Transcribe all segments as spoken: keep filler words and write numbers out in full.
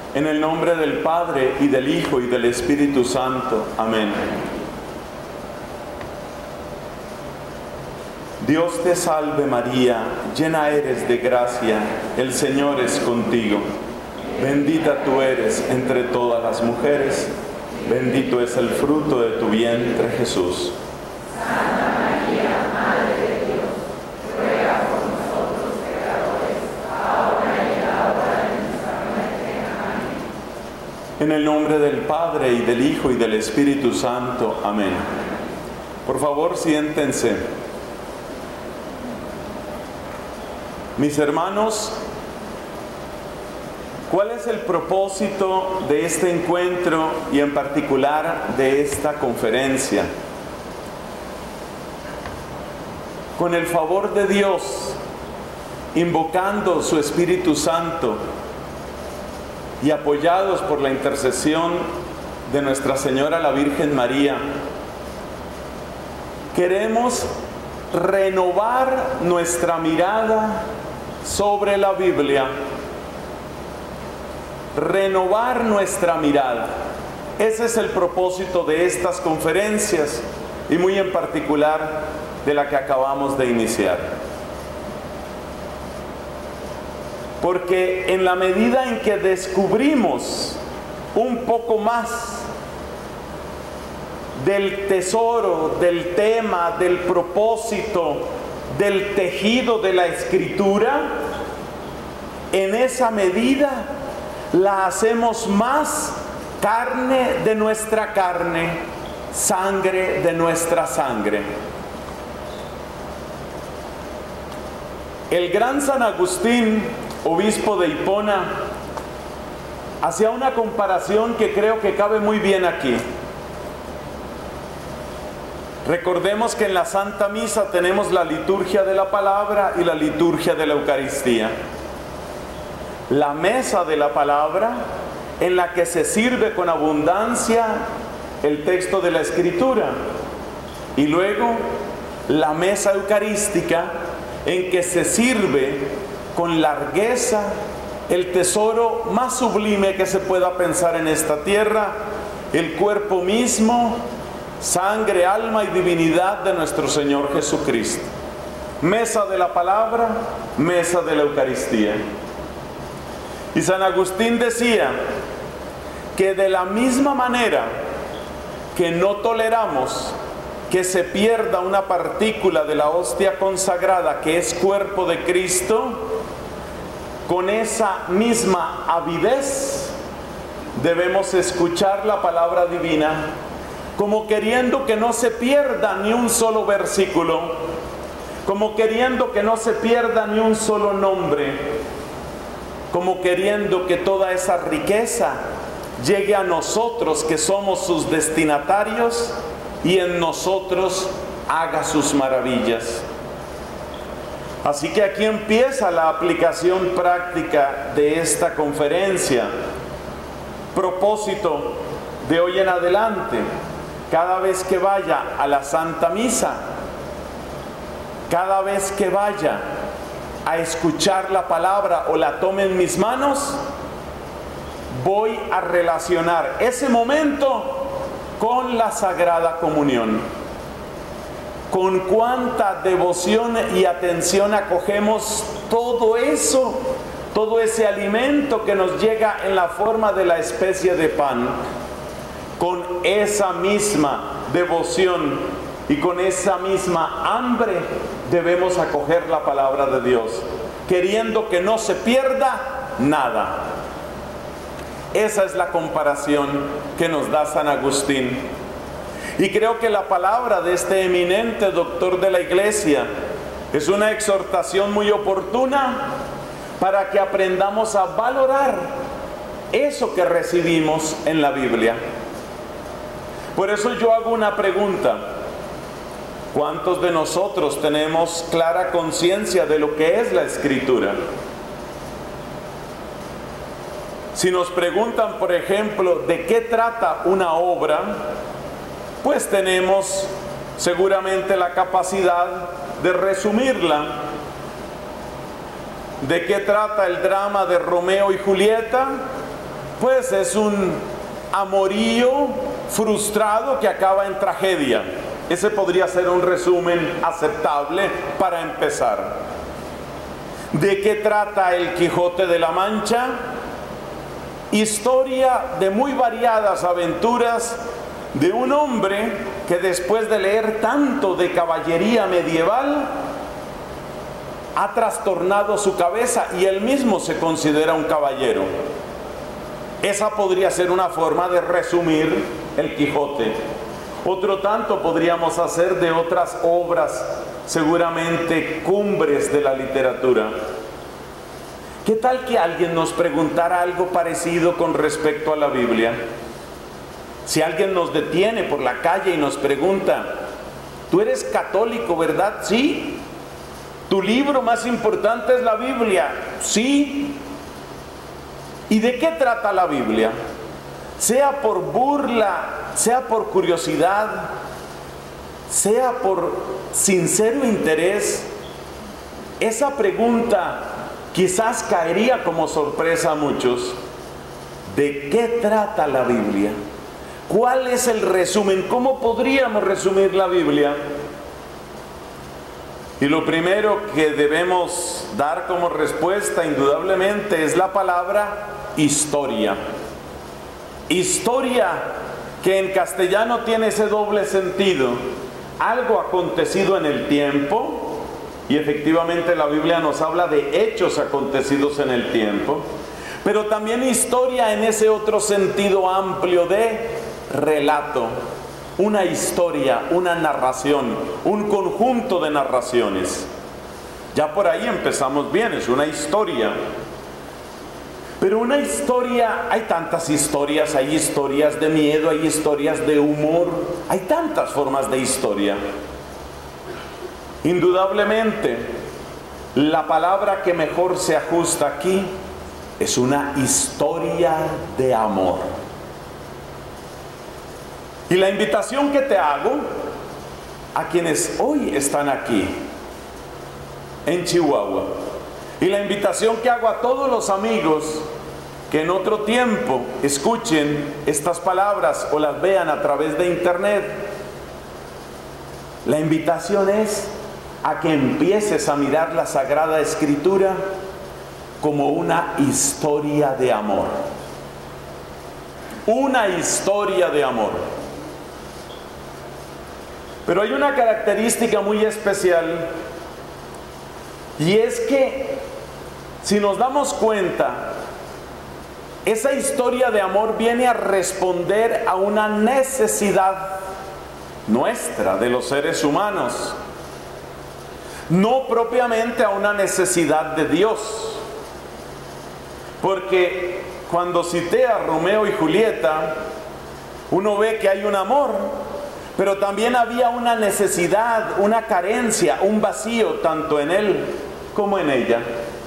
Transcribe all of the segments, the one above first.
En el nombre del Padre, y del Hijo, y del Espíritu Santo. Amén. Dios te salve María, llena eres de gracia, el Señor es contigo. Bendita tú eres entre todas las mujeres, bendito es el fruto de tu vientre, Jesús. Santa María, Madre de Dios, ruega por nosotros pecadores, ahora y en la hora de nuestra muerte. Amén. En el nombre del Padre, y del Hijo, y del Espíritu Santo. Amén. Por favor, siéntense. Mis hermanos, ¿cuál es el propósito de este encuentro y en particular de esta conferencia? Con el favor de Dios, invocando su Espíritu Santo y apoyados por la intercesión de Nuestra Señora la Virgen María, queremos renovar nuestra mirada sobre la Biblia, renovar nuestra mirada. Ese es el propósito de estas conferencias y muy en particular de la que acabamos de iniciar. Porque en la medida en que descubrimos un poco más del tesoro, del tema, del propósito, del tejido de la Escritura, en esa medida la hacemos más carne de nuestra carne, sangre de nuestra sangre. El gran San Agustín, obispo de Hipona, hacía una comparación que creo que cabe muy bien aquí. Recordemos que en la Santa Misa tenemos la liturgia de la palabra y la liturgia de la Eucaristía. La mesa de la palabra, en la que se sirve con abundancia el texto de la Escritura. Y luego la mesa eucarística, en que se sirve con largueza el tesoro más sublime que se pueda pensar en esta tierra, el cuerpo mismo, sangre, alma y divinidad de nuestro Señor Jesucristo. Mesa de la palabra, mesa de la Eucaristía. Y San Agustín decía que de la misma manera que no toleramos que se pierda una partícula de la hostia consagrada que es cuerpo de Cristo, con esa misma avidez debemos escuchar la palabra divina, como queriendo que no se pierda ni un solo versículo, como queriendo que no se pierda ni un solo nombre, como queriendo que toda esa riqueza llegue a nosotros que somos sus destinatarios y en nosotros haga sus maravillas. Así que aquí empieza la aplicación práctica de esta conferencia. Propósito de hoy en adelante: cada vez que vaya a la Santa Misa, cada vez que vaya a escuchar la palabra o la tome en mis manos, voy a relacionar ese momento con la Sagrada Comunión. Con cuánta devoción y atención acogemos todo eso, todo ese alimento que nos llega en la forma de la especie de pan. Con esa misma devoción y con esa misma hambre debemos acoger la palabra de Dios, queriendo que no se pierda nada. Esa es la comparación que nos da San Agustín. Y creo que la palabra de este eminente doctor de la Iglesia es una exhortación muy oportuna para que aprendamos a valorar eso que recibimos en la Biblia. Por eso yo hago una pregunta: ¿cuántos de nosotros tenemos clara conciencia de lo que es la Escritura? Si nos preguntan, por ejemplo, ¿de qué trata una obra?, pues tenemos seguramente la capacidad de resumirla. ¿De qué trata el drama de Romeo y Julieta? pues es un amorío frustrado que acaba en tragedia. Ese podría ser un resumen aceptable para empezar. ¿De qué trata El Quijote de la Mancha? Historia de muy variadas aventuras de un hombre que después de leer tanto de caballería medieval ha trastornado su cabeza y él mismo se considera un caballero. Esa podría ser una forma de resumir El Quijote. Otro tanto podríamos hacer de otras obras, seguramente cumbres de la literatura. ¿Qué tal que alguien nos preguntara algo parecido con respecto a la Biblia? Si alguien nos detiene por la calle y nos pregunta, ¿tú eres católico, verdad? Sí. ¿Tu libro más importante es la Biblia? Sí. ¿Y de qué trata la Biblia? Sea por burla, sea por curiosidad, sea por sincero interés, esa pregunta quizás caería como sorpresa a muchos. ¿De qué trata la Biblia? ¿Cuál es el resumen? ¿Cómo podríamos resumir la Biblia? Y lo primero que debemos dar como respuesta, indudablemente, es la palabra historia. Historia, que en castellano tiene ese doble sentido: algo acontecido en el tiempo, y efectivamente la Biblia nos habla de hechos acontecidos en el tiempo, pero también historia en ese otro sentido amplio de relato, una historia, una narración, un conjunto de narraciones. Ya por ahí empezamos bien, es una historia. Pero una historia, hay tantas historias, hay historias de miedo, hay historias de humor, hay tantas formas de historia. Indudablemente, la palabra que mejor se ajusta aquí es una historia de amor. Y la invitación que te hago a quienes hoy están aquí en Chihuahua, y la invitación que hago a todos los amigos que en otro tiempo escuchen estas palabras o las vean a través de internet, la invitación es a que empieces a mirar la Sagrada Escritura como una historia de amor. Una historia de amor. Pero hay una característica muy especial, y es que si nos damos cuenta, esa historia de amor viene a responder a una necesidad nuestra, de los seres humanos, no propiamente a una necesidad de Dios. Porque cuando cité a Romeo y Julieta, uno ve que hay un amor, pero también había una necesidad, una carencia, un vacío, tanto en él como en ella.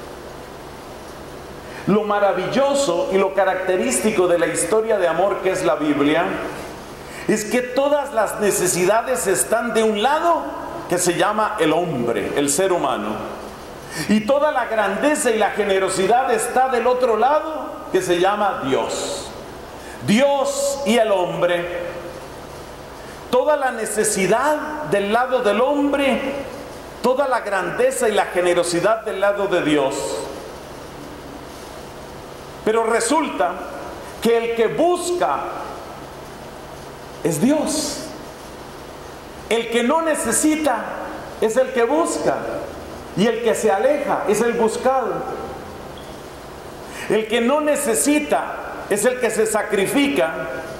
Lo maravilloso y lo característico de la historia de amor que es la Biblia es que todas las necesidades están de un lado, que se llama el hombre, el ser humano, y toda la grandeza y la generosidad está del otro lado, que se llama Dios. Dios y el hombre. Toda la necesidad del lado del hombre, toda la grandeza y la generosidad del lado de Dios. Pero resulta que el que busca es Dios. El que no necesita es el que busca. Y el que se aleja es el buscado. El que no necesita es el que se sacrifica.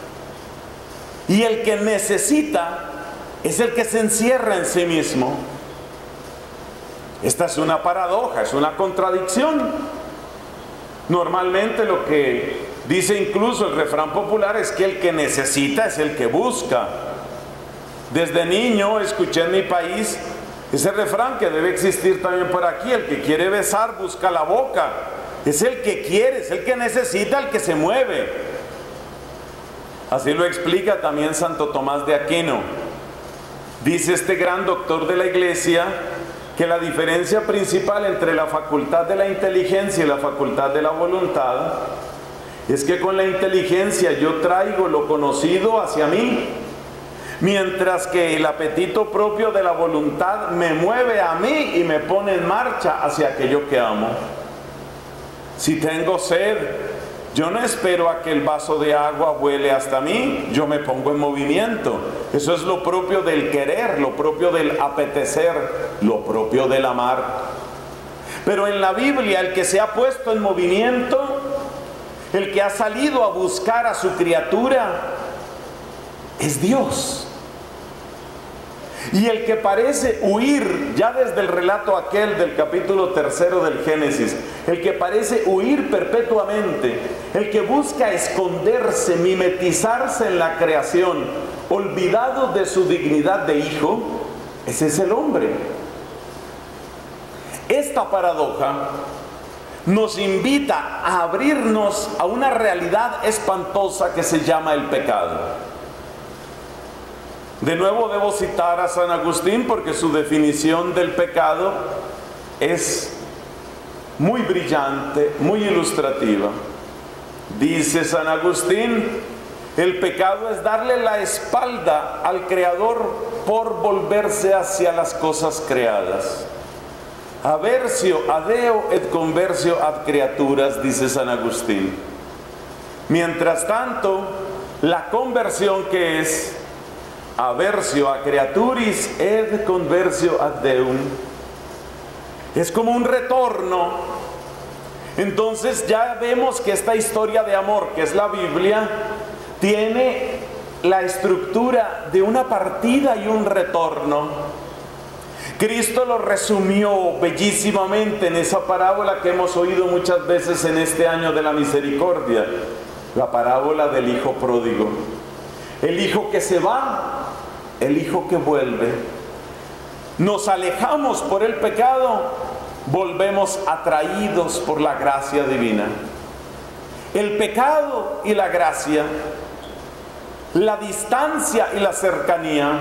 Y el que necesita es el que se encierra en sí mismo. Esta es una paradoja, es una contradicción. Normalmente lo que dice incluso el refrán popular es que el que necesita es el que busca. Desde niño escuché en mi país ese refrán que debe existir también por aquí: el que quiere besar busca la boca. Es el que quiere, es el que necesita, el que se mueve. Así lo explica también Santo Tomás de Aquino. Dice este gran doctor de la Iglesia que la diferencia principal entre la facultad de la inteligencia y la facultad de la voluntad Es que con la inteligencia yo traigo lo conocido hacia mí, mientras que el apetito propio de la voluntad me mueve a mí y me pone en marcha hacia aquello que amo. Si tengo sed, yo no espero a que el vaso de agua vuele hasta mí, yo me pongo en movimiento. Eso es lo propio del querer, lo propio del apetecer, lo propio del amar. Pero en la Biblia el que se ha puesto en movimiento, el que ha salido a buscar a su criatura, es Dios. Y el que parece huir, ya desde el relato aquel del capítulo tercero del Génesis, el que parece huir perpetuamente, el que busca esconderse, mimetizarse en la creación, olvidado de su dignidad de hijo, ese es el hombre. Esta paradoja nos invita a abrirnos a una realidad espantosa que se llama el pecado. De nuevo debo citar a San Agustín porque su definición del pecado es muy brillante, muy ilustrativa. Dice San Agustín, el pecado es darle la espalda al Creador por volverse hacia las cosas creadas. Aversio ad Deo et conversio ad creaturas, dice San Agustín. Mientras tanto, la conversión, que es aversio a creaturis et conversio ad Deum, es como un retorno. Entonces ya vemos que esta historia de amor, que es la Biblia, tiene la estructura de una partida y un retorno. Cristo lo resumió bellísimamente en esa parábola que hemos oído muchas veces en este año de la misericordia, la parábola del hijo pródigo. El hijo que se va, el hijo que vuelve. Nos alejamos por el pecado, volvemos atraídos por la gracia divina. El pecado y la gracia, la distancia y la cercanía.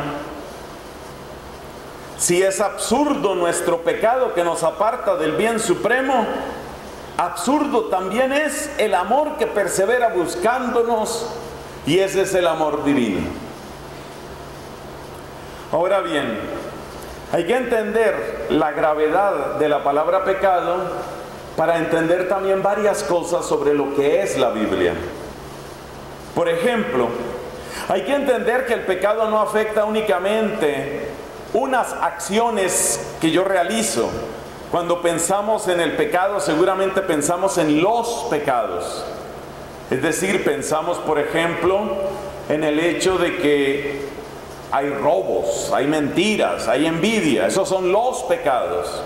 Si es absurdo nuestro pecado que nos aparta del bien supremo, absurdo también es el amor que persevera buscándonos, y ese es el amor divino. Ahora bien, hay que entender la gravedad de la palabra pecado para entender también varias cosas sobre lo que es la Biblia. Por ejemplo, hay que entender que el pecado no afecta únicamente unas acciones que yo realizo. Cuando pensamos en el pecado, seguramente pensamos en los pecados. Es decir, pensamos, por ejemplo, en el hecho de que hay robos, hay mentiras, hay envidia. Esos son los pecados.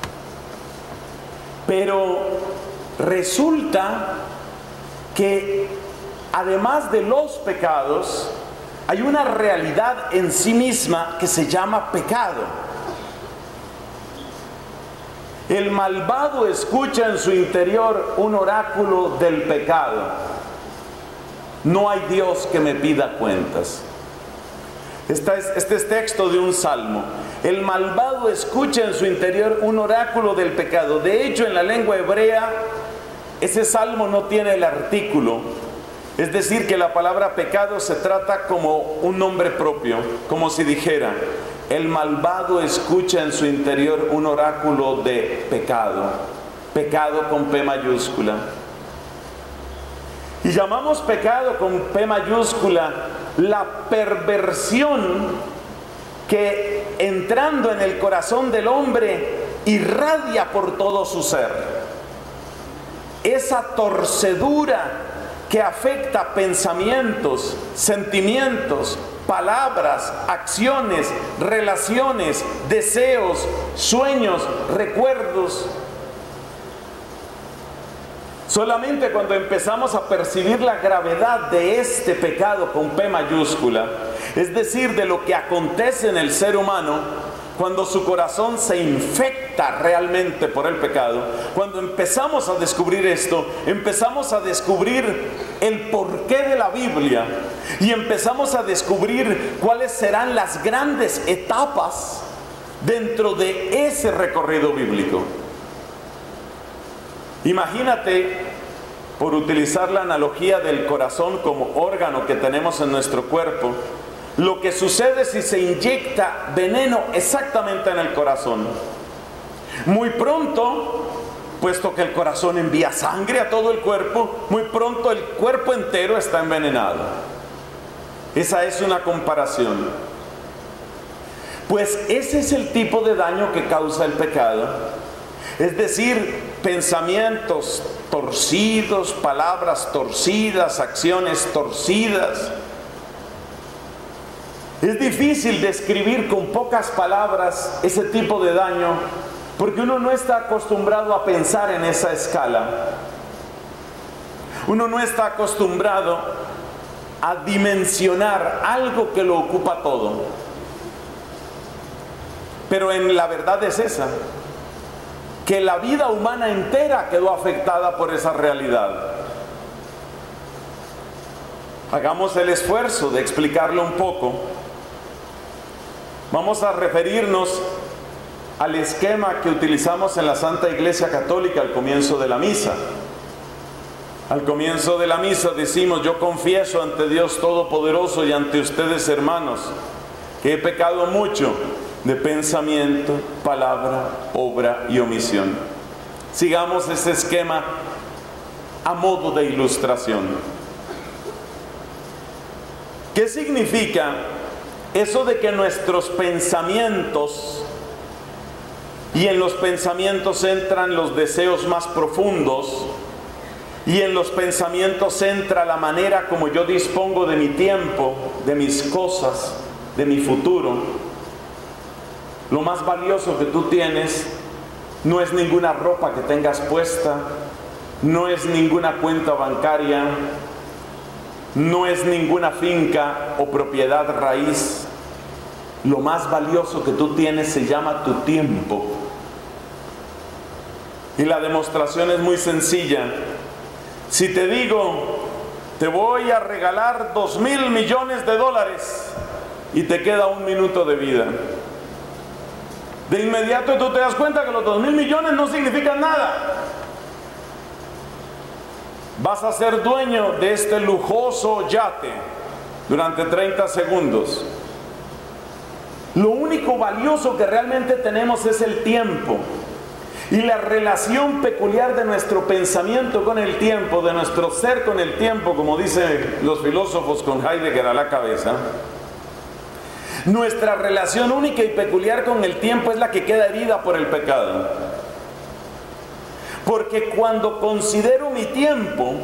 Pero resulta que además de los pecados, hay una realidad en sí misma que se llama pecado. El malvado escucha en su interior un oráculo del pecado. No hay Dios que me pida cuentas. Este es, este es texto de un salmo. El malvado escucha en su interior un oráculo del pecado. De hecho, en la lengua hebrea, ese salmo no tiene el artículo. Es decir, que la palabra pecado se trata como un nombre propio, como si dijera, el malvado escucha en su interior un oráculo de pecado, pecado con P mayúscula. Y llamamos pecado con P mayúscula la perversión que, entrando en el corazón del hombre, irradia por todo su ser. Esa torcedura que afecta pensamientos, sentimientos, palabras, acciones, relaciones, deseos, sueños, recuerdos. Solamente cuando empezamos a percibir la gravedad de este pecado con P mayúscula, es decir, de lo que acontece en el ser humano, cuando su corazón se infecta realmente por el pecado, cuando empezamos a descubrir esto, empezamos a descubrir el porqué de la Biblia y empezamos a descubrir cuáles serán las grandes etapas dentro de ese recorrido bíblico. Imagínate, por utilizar la analogía del corazón como órgano que tenemos en nuestro cuerpo, lo que sucede si se inyecta veneno exactamente en el corazón. Muy pronto, puesto que el corazón envía sangre a todo el cuerpo, muy pronto el cuerpo entero está envenenado. Esa es una comparación. Pues ese es el tipo de daño que causa el pecado. Es decir, pensamientos torcidos, palabras torcidas, acciones torcidas. Es difícil describir con pocas palabras ese tipo de daño, porque uno no está acostumbrado a pensar en esa escala. Uno no está acostumbrado a dimensionar algo que lo ocupa todo. Pero en la verdad es esa, que la vida humana entera quedó afectada por esa realidad. Hagamos el esfuerzo de explicarlo un poco. Vamos a referirnos al esquema que utilizamos en la Santa Iglesia Católica al comienzo de la misa. Al comienzo de la misa decimos: yo confieso ante Dios Todopoderoso y ante ustedes, hermanos, que he pecado mucho de pensamiento, palabra, obra y omisión. Sigamos ese esquema a modo de ilustración. ¿Qué significa eso de que nuestros pensamientos, y en los pensamientos entran los deseos más profundos, y en los pensamientos entra la manera como yo dispongo de mi tiempo, de mis cosas, de mi futuro? Lo más valioso que tú tienes no es ninguna ropa que tengas puesta, no es ninguna cuenta bancaria, no es ninguna finca o propiedad raíz. Lo más valioso que tú tienes se llama tu tiempo. Y la demostración es muy sencilla. Si te digo, te voy a regalar dos mil millones de dólares y te queda un minuto de vida, de inmediato tú te das cuenta que los dos mil millones no significan nada. Vas a ser dueño de este lujoso yate durante treinta segundos. Lo único valioso que realmente tenemos es el tiempo. Y la relación peculiar de nuestro pensamiento con el tiempo, de nuestro ser con el tiempo, como dicen los filósofos con Heidegger a la cabeza. Nuestra relación única y peculiar con el tiempo es la que queda herida por el pecado. Porque cuando considero mi tiempo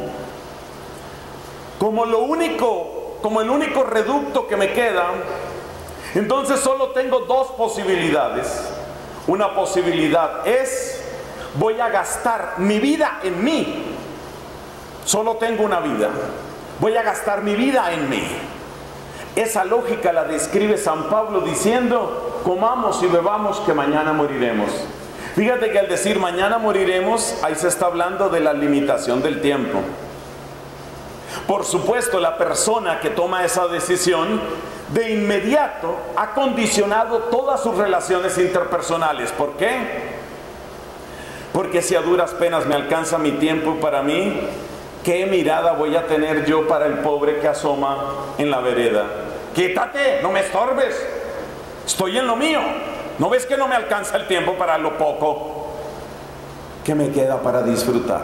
como lo único, como el único reducto que me queda, entonces solo tengo dos posibilidades. Una posibilidad es: voy a gastar mi vida en mí. Solo tengo una vida. Voy a gastar mi vida en mí. Esa lógica la describe San Pablo diciendo: comamos y bebamos que mañana moriremos. Fíjate que al decir mañana moriremos, ahí se está hablando de la limitación del tiempo. Por supuesto, la persona que toma esa decisión de inmediato ha condicionado todas sus relaciones interpersonales. ¿Por qué? Porque si a duras penas me alcanza mi tiempo para mí, ¿qué mirada voy a tener yo para el pobre que asoma en la vereda? Quítate, no me estorbes, estoy en lo mío. ¿No ves que no me alcanza el tiempo para lo poco que me queda para disfrutar?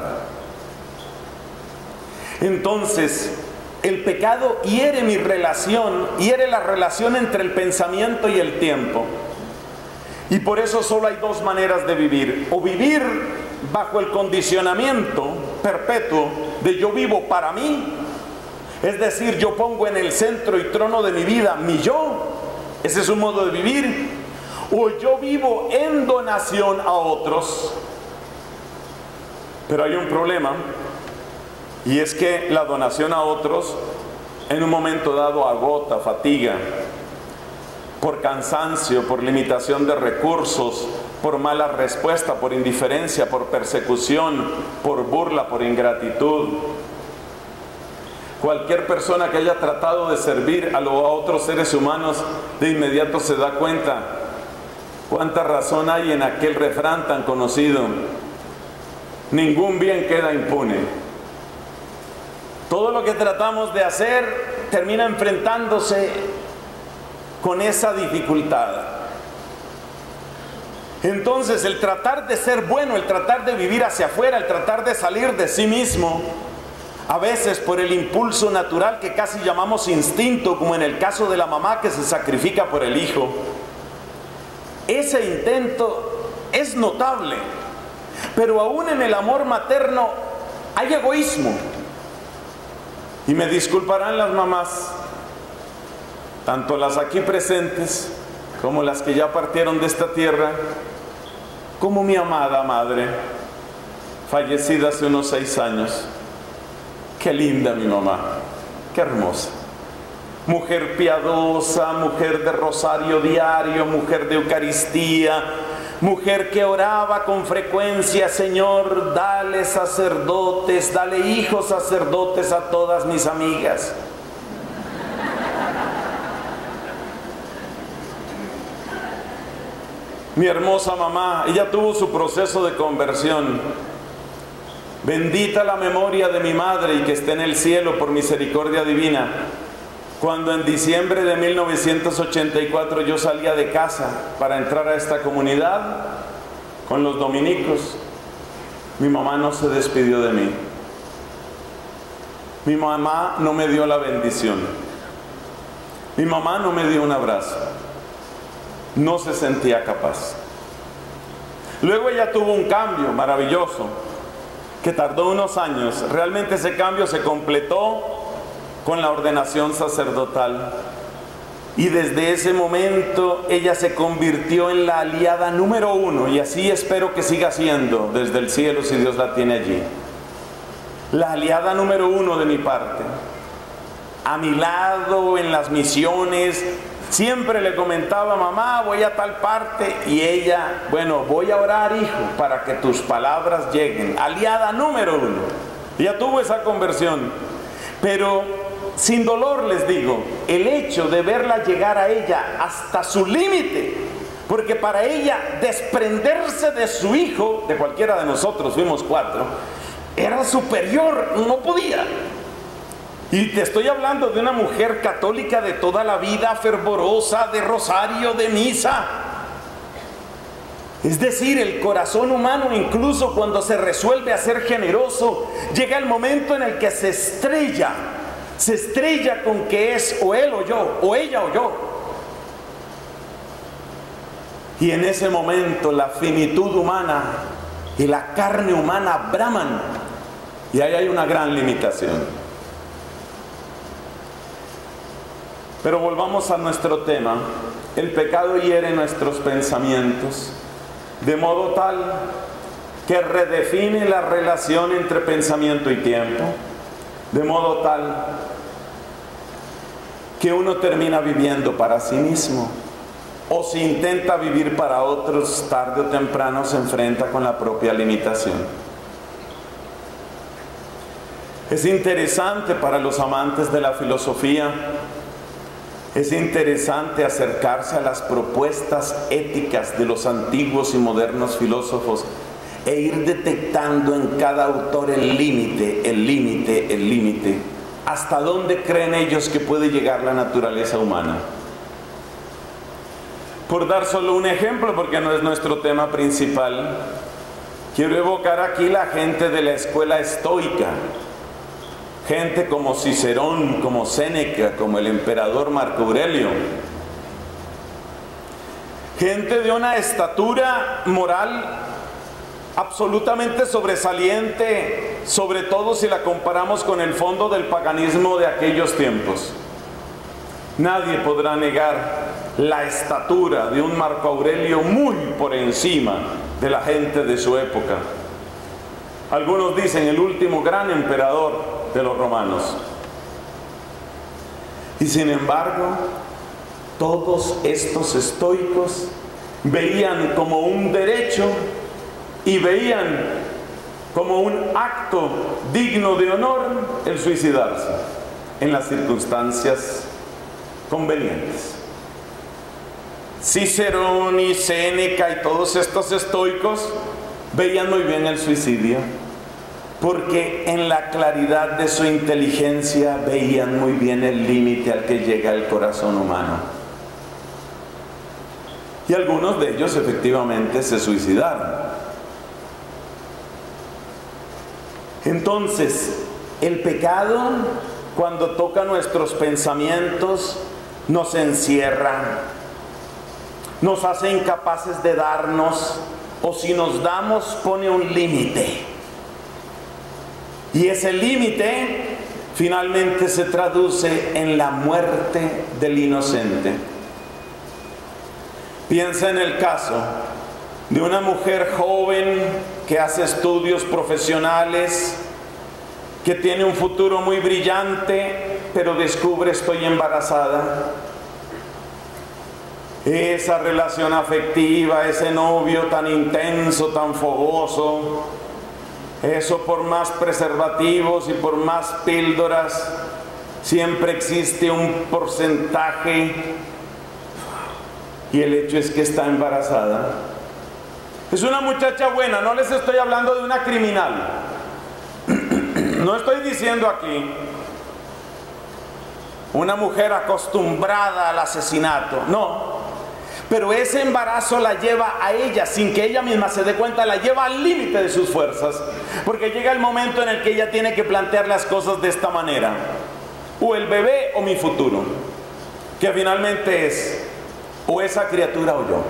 Entonces, el pecado hiere mi relación, hiere la relación entre el pensamiento y el tiempo. Y por eso solo hay dos maneras de vivir: o vivir bajo el condicionamiento perpetuo de yo vivo para mí, es decir, yo pongo en el centro y trono de mi vida mi yo, ese es un modo de vivir; o yo vivo en donación a otros. Pero hay un problema, y es que la donación a otros en un momento dado agota, fatiga, por cansancio, por limitación de recursos, por mala respuesta, por indiferencia, por persecución, por burla, por ingratitud. Cualquier persona que haya tratado de servir a, lo, a otros seres humanos de inmediato se da cuenta cuánta razón hay en aquel refrán tan conocido: ningún bien queda impune. Todo lo que tratamos de hacer termina enfrentándose con esa dificultad. Entonces, el tratar de ser bueno, el tratar de vivir hacia afuera, el tratar de salir de sí mismo, a veces por el impulso natural que casi llamamos instinto, como en el caso de la mamá que se sacrifica por el hijo, ese intento es notable, pero aún en el amor materno hay egoísmo. Y me disculparán las mamás, tanto las aquí presentes como las que ya partieron de esta tierra, como mi amada madre, fallecida hace unos seis años. Qué linda mi mamá, qué hermosa. Mujer piadosa, mujer de rosario diario, mujer de Eucaristía, mujer que oraba con frecuencia: Señor, dale sacerdotes, dale hijos sacerdotes a todas mis amigas. Mi hermosa mamá, ella tuvo su proceso de conversión. Bendita la memoria de mi madre y que esté en el cielo por misericordia divina. Cuando en diciembre de mil novecientos ochenta y cuatro yo salía de casa para entrar a esta comunidad con los dominicos, mi mamá no se despidió de mí. Mi mamá no me dio la bendición. Mi mamá no me dio un abrazo. No se sentía capaz. Luego ella tuvo un cambio maravilloso que tardó unos años. Realmente ese cambio se completó con la ordenación sacerdotal. Y desde ese momento ella se convirtió en la aliada número uno, y así espero que siga siendo desde el cielo si Dios la tiene allí. La aliada número uno de mi parte. A mi lado en las misiones. Siempre le comentaba: mamá, voy a tal parte, y ella: bueno, voy a orar, hijo, para que tus palabras lleguen. Aliada número uno. Ella tuvo esa conversión, pero sin dolor les digo, el hecho de verla llegar a ella hasta su límite, porque para ella desprenderse de su hijo, de cualquiera de nosotros, fuimos cuatro, era superior, no podía. Y te estoy hablando de una mujer católica de toda la vida, fervorosa, de rosario, de misa. Es decir, el corazón humano, incluso cuando se resuelve a ser generoso, llega el momento en el que se estrella, se estrella con que es o él o yo, o ella o yo. Y en ese momento la finitud humana y la carne humana braman, y ahí hay una gran limitación. Pero volvamos a nuestro tema. El pecado hiere nuestros pensamientos, de modo tal que redefine la relación entre pensamiento y tiempo, de modo tal que uno termina viviendo para sí mismo, o si intenta vivir para otros, tarde o temprano se enfrenta con la propia limitación. Es interesante para los amantes de la filosofía, es interesante acercarse a las propuestas éticas de los antiguos y modernos filósofos e ir detectando en cada autor el límite, el límite, el límite, hasta dónde creen ellos que puede llegar la naturaleza humana. Por dar solo un ejemplo, porque no es nuestro tema principal, quiero evocar aquí la gente de la escuela estoica. Gente como Cicerón, como Séneca, como el emperador Marco Aurelio. Gente de una estatura moral absolutamente sobresaliente, sobre todo si la comparamos con el fondo del paganismo de aquellos tiempos. Nadie podrá negar la estatura de un Marco Aurelio muy por encima de la gente de su época. Algunos dicen el último gran emperador de los romanos. Y sin embargo, todos estos estoicos veían como un derecho y veían como un acto digno de honor el suicidarse en las circunstancias convenientes. Cicerón y Séneca y todos estos estoicos veían muy bien el suicidio. porque en la claridad de su inteligencia veían muy bien el límite al que llega el corazón humano. Y algunos de ellos efectivamente se suicidaron. Entonces, el pecado, cuando toca nuestros pensamientos, nos encierra, nos hace incapaces de darnos, o si nos damos, pone un límite. Y ese límite finalmente se traduce en la muerte del inocente. Piensa en el caso de una mujer joven que hace estudios profesionales, que tiene un futuro muy brillante, pero descubre: estoy embarazada. Esa relación afectiva, ese novio tan intenso, tan fogoso, eso por más preservativos y por más píldoras, siempre existe un porcentaje, y el hecho es que está embarazada. Es una muchacha buena, no les estoy hablando de una criminal. No estoy diciendo aquí una mujer acostumbrada al asesinato, no. Pero ese embarazo la lleva a ella, sin que ella misma se dé cuenta, la lleva al límite de sus fuerzas. Porque llega el momento en el que ella tiene que plantear las cosas de esta manera: o el bebé o mi futuro. Que finalmente es o esa criatura o yo.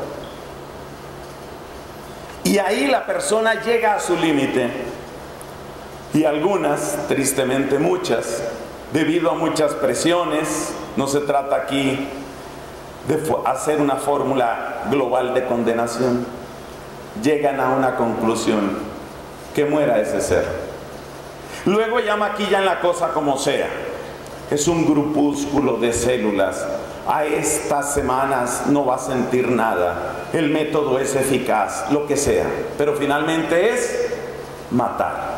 Y ahí la persona llega a su límite. Y algunas, tristemente muchas, debido a muchas presiones, no se trata aquí de hacer una fórmula global de condenación, llegan a una conclusión: que muera ese ser. Luego ya maquillan la cosa como sea. Es un grupúsculo de células. A estas semanas no va a sentir nada. El método es eficaz, lo que sea. Pero finalmente es matar.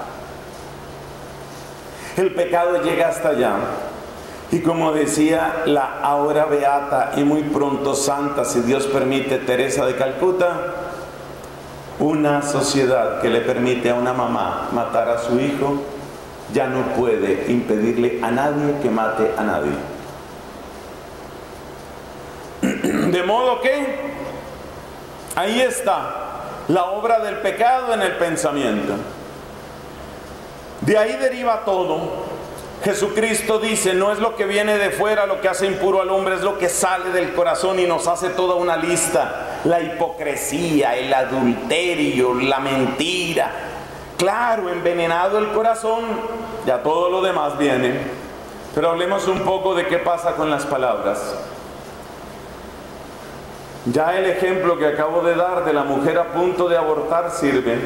El pecado llega hasta allá. Y como decía la ahora beata y muy pronto santa, si Dios permite, Teresa de Calcuta, una sociedad que le permite a una mamá matar a su hijo ya no puede impedirle a nadie que mate a nadie. De modo que ahí está la obra del pecado en el pensamiento. De ahí deriva todo. Jesucristo dice: no es lo que viene de fuera lo que hace impuro al hombre, es lo que sale del corazón, y nos hace toda una lista: la hipocresía, el adulterio, la mentira. Claro, envenenado el corazón, ya todo lo demás viene. Pero hablemos un poco de qué pasa con las palabras. Ya el ejemplo que acabo de dar de la mujer a punto de abortar sirve.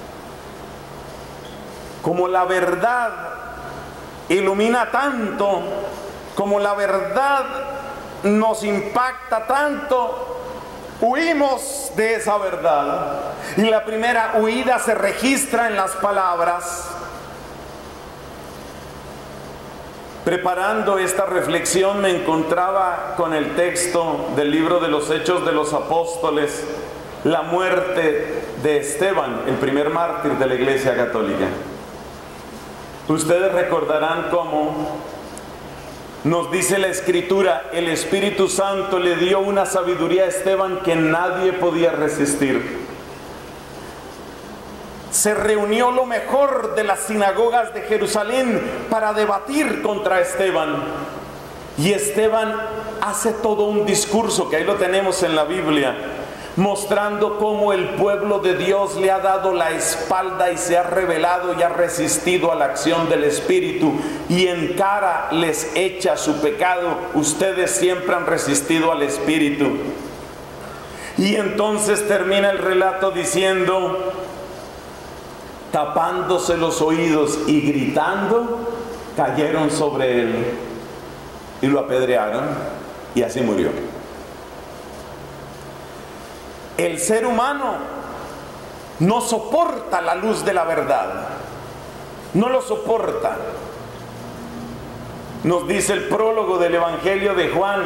Como la verdad ilumina tanto, como la verdad nos impacta tanto, huimos de esa verdad. Y la primera huida se registra en las palabras. Preparando esta reflexión me encontraba con el texto del libro de los Hechos de los Apóstoles, la muerte de Esteban, el primer mártir de la Iglesia Católica. Ustedes recordarán cómo nos dice la Escritura: el Espíritu Santo le dio una sabiduría a Esteban que nadie podía resistir. Se reunió lo mejor de las sinagogas de Jerusalén para debatir contra Esteban. Y Esteban hace todo un discurso, que ahí lo tenemos en la Biblia, mostrando cómo el pueblo de Dios le ha dado la espalda y se ha rebelado y ha resistido a la acción del Espíritu, y en cara les echa su pecado: ustedes siempre han resistido al Espíritu. Y entonces termina el relato diciendo: tapándose los oídos y gritando, cayeron sobre él y lo apedrearon, y así murió. El ser humano no soporta la luz de la verdad, no lo soporta. Nos dice el prólogo del Evangelio de Juan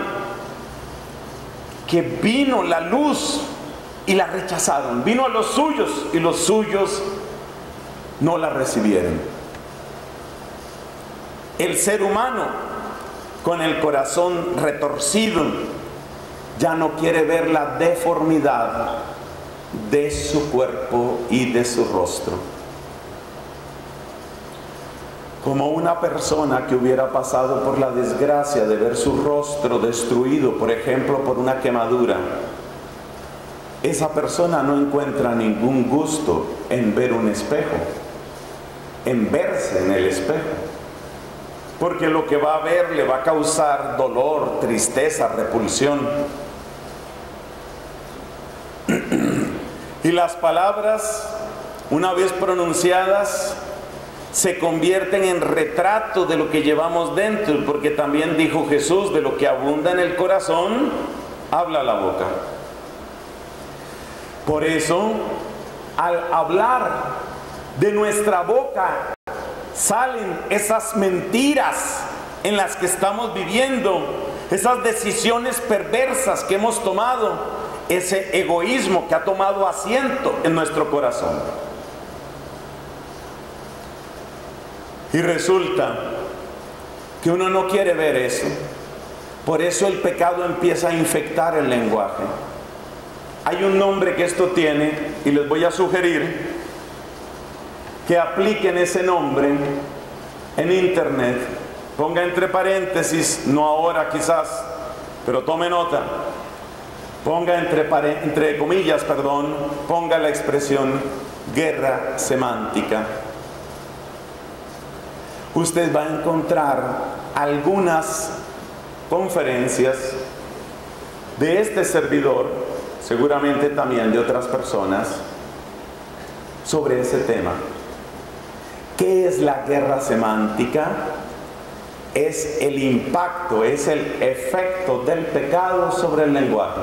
que vino la luz y la rechazaron. Vino a los suyos y los suyos no la recibieron. El ser humano, con el corazón retorcido, ya no quiere ver la deformidad de su cuerpo y de su rostro. Como una persona que hubiera pasado por la desgracia de ver su rostro destruido, por ejemplo, por una quemadura, esa persona no encuentra ningún gusto en ver un espejo, en verse en el espejo, porque lo que va a ver le va a causar dolor, tristeza, repulsión. Y las palabras, una vez pronunciadas, se convierten en retrato de lo que llevamos dentro, porque también dijo Jesús, de lo que abunda en el corazón, habla la boca. Por eso, al hablar de nuestra boca, salen esas mentiras en las que estamos viviendo, esas decisiones perversas que hemos tomado, ese egoísmo que ha tomado asiento en nuestro corazón. Y resulta que uno no quiere ver eso. Por eso el pecado empieza a infectar el lenguaje. Hay un nombre que esto tiene y les voy a sugerir que apliquen ese nombre en internet. Ponga entre paréntesis, no ahora quizás, pero tome nota. Ponga entre, entre comillas, perdón, ponga la expresión guerra semántica. Usted va a encontrar algunas conferencias de este servidor, seguramente también de otras personas, sobre ese tema. ¿Qué es la guerra semántica? Es el impacto, es el efecto del pecado sobre el lenguaje.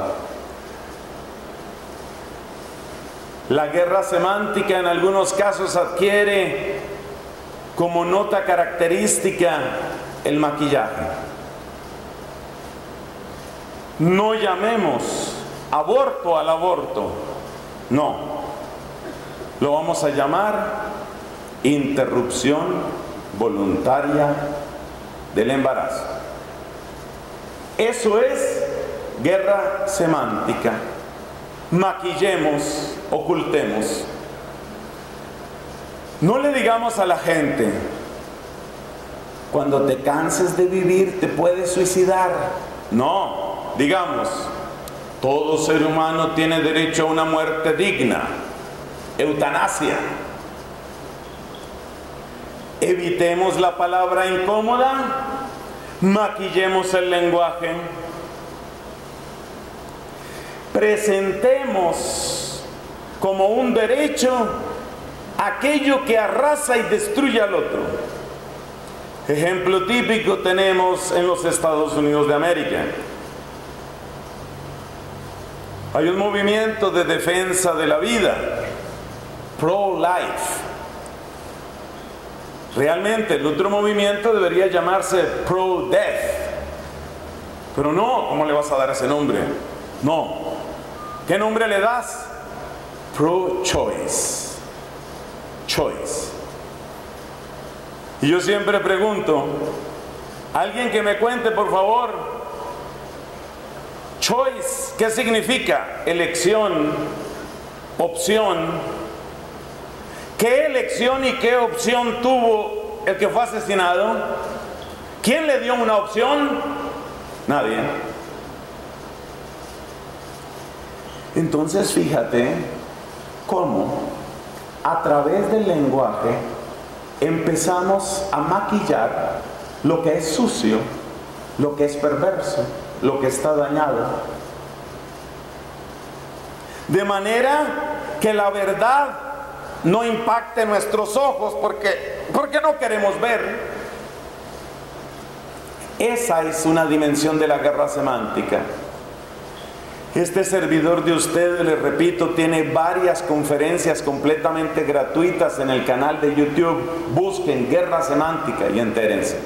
La guerra semántica en algunos casos adquiere como nota característica el maquillaje. No llamemos aborto al aborto, no. Lo vamos a llamar interrupción voluntaria del embarazo. Eso es guerra semántica. Maquillemos, ocultemos. No le digamos a la gente, cuando te canses de vivir te puedes suicidar. No, digamos, todo ser humano tiene derecho a una muerte digna. Eutanasia. Evitemos la palabra incómoda, maquillemos el lenguaje, presentemos como un derecho aquello que arrasa y destruye al otro. Ejemplo típico tenemos en los Estados Unidos de América. Hay un movimiento de defensa de la vida, pro-life. Realmente el otro movimiento debería llamarse pro-death. Pero no, ¿cómo le vas a dar ese nombre? No. ¿Qué nombre le das? Pro-choice. Choice. Y yo siempre pregunto, alguien que me cuente por favor, choice, ¿qué significa? Elección, opción. ¿Qué elección y qué opción tuvo el que fue asesinado? ¿Quién le dio una opción? Nadie. Entonces fíjate cómo a través del lenguaje empezamos a maquillar lo que es sucio, lo que es perverso, lo que está dañado. De manera que la verdad no impacte nuestros ojos porque, porque no queremos ver. Esa es una dimensión de la guerra semántica. Este servidor de ustedes, les repito, tiene varias conferencias completamente gratuitas en el canal de YouTube. Busquen guerra semántica y entérense.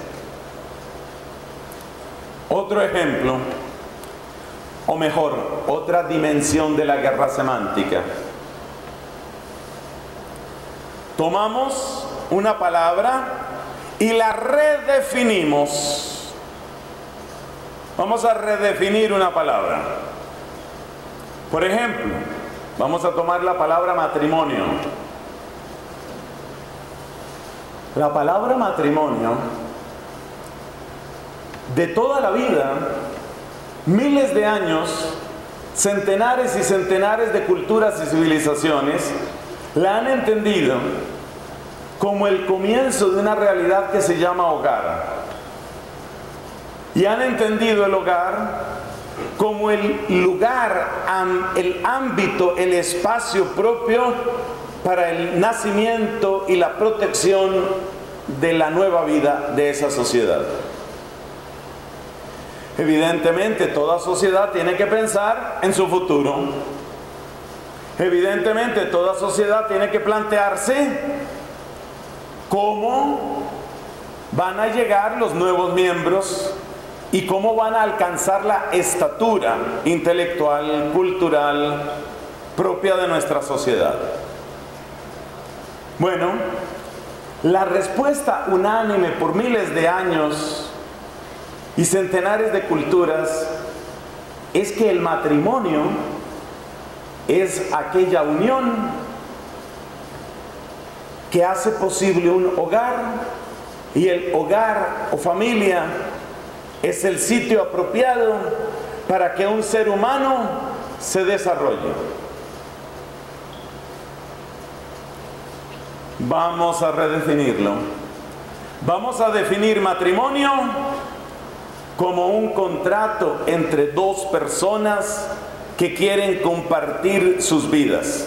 Otro ejemplo, o mejor, otra dimensión de la guerra semántica. Tomamos una palabra y la redefinimos. Vamos a redefinir una palabra. Por ejemplo, vamos a tomar la palabra matrimonio. La palabra matrimonio, de toda la vida, miles de años, centenares y centenares de culturas y civilizaciones la han entendido como el comienzo de una realidad que se llama hogar. Y han entendido el hogar como el lugar, el ámbito, el espacio propio para el nacimiento y la protección de la nueva vida de esa sociedad. Evidentemente, toda sociedad tiene que pensar en su futuro. Evidentemente, toda sociedad tiene que plantearse cómo van a llegar los nuevos miembros y cómo van a alcanzar la estatura intelectual, cultural, propia de nuestra sociedad. Bueno, la respuesta unánime por miles de años y centenares de culturas es que el matrimonio es aquella unión que hace posible un hogar, y el hogar o familia es el sitio apropiado para que un ser humano se desarrolle. Vamos a redefinirlo. Vamos a definir matrimonio como un contrato entre dos personas que quieren compartir sus vidas.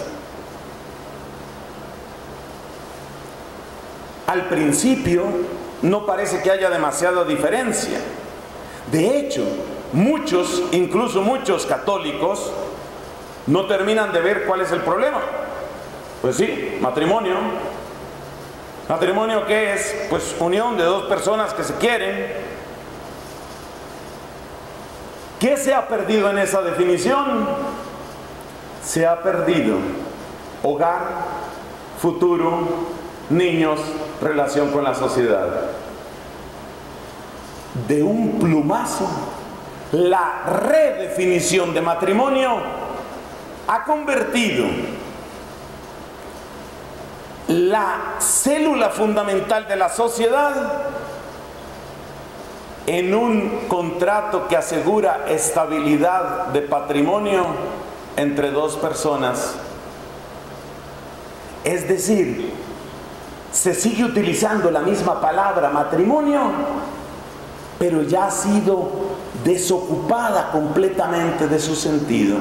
Al principio no parece que haya demasiada diferencia. De hecho, muchos, incluso muchos católicos, no terminan de ver cuál es el problema. Pues sí, matrimonio. ¿Matrimonio qué es? Pues unión de dos personas que se quieren. ¿Qué se ha perdido en esa definición? Se ha perdido hogar, futuro, niños, relación con la sociedad. De un plumazo, la redefinición de matrimonio ha convertido la célula fundamental de la sociedad en un contrato que asegura estabilidad de patrimonio entre dos personas. Es decir, se sigue utilizando la misma palabra matrimonio, pero ya ha sido desocupada completamente de su sentido.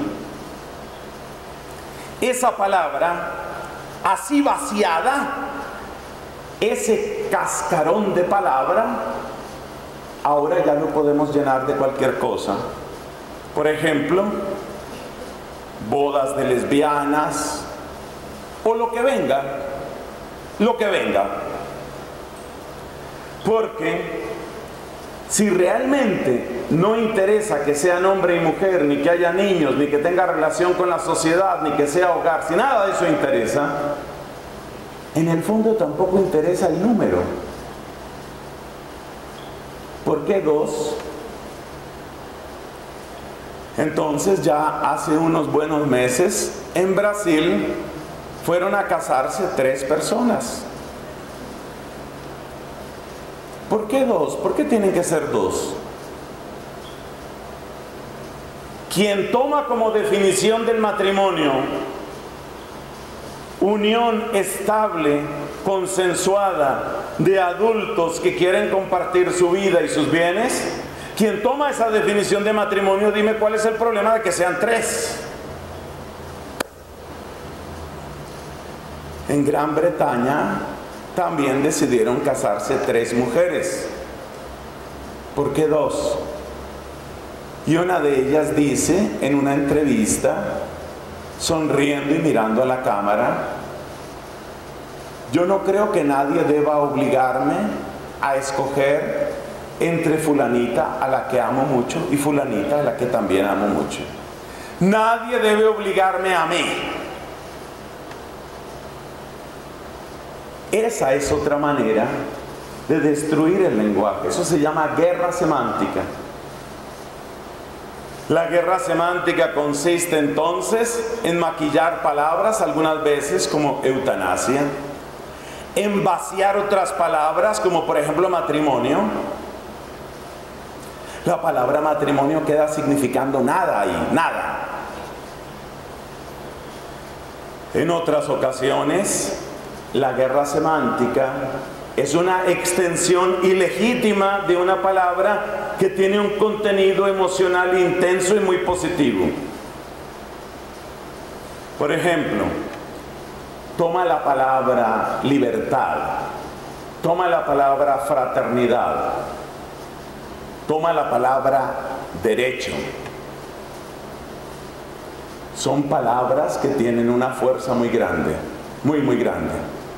Esa palabra, así vaciada, ese cascarón de palabra, ahora ya lo podemos llenar de cualquier cosa. Por ejemplo, bodas de lesbianas, o lo que venga, lo que venga. Porque si realmente no interesa que sean hombre y mujer, ni que haya niños, ni que tenga relación con la sociedad, ni que sea hogar, si nada de eso interesa, en el fondo tampoco interesa el número. ¿Por qué dos? Entonces, ya hace unos buenos meses, en Brasil, fueron a casarse tres personas. ¿Por qué dos? ¿Por qué tienen que ser dos? Quien toma como definición del matrimonio unión estable, consensuada, de adultos que quieren compartir su vida y sus bienes, quien toma esa definición de matrimonio, dime cuál es el problema de que sean tres. En Gran Bretaña también decidieron casarse tres mujeres. ¿Por qué dos? Y una de ellas dice en una entrevista, sonriendo y mirando a la cámara: yo no creo que nadie deba obligarme a escoger entre fulanita, a la que amo mucho, y fulanita, a la que también amo mucho. Nadie debe obligarme a mí. Esa es otra manera de destruir el lenguaje. Eso se llama guerra semántica. La guerra semántica consiste entonces en maquillar palabras algunas veces como eutanasia, en vaciar otras palabras como por ejemplo matrimonio. La palabra matrimonio queda significando nada ahí, nada. En otras ocasiones, la guerra semántica es una extensión ilegítima de una palabra que tiene un contenido emocional intenso y muy positivo. Por ejemplo, toma la palabra libertad, toma la palabra fraternidad, toma la palabra derecho. Son palabras que tienen una fuerza muy grande, muy, muy grande.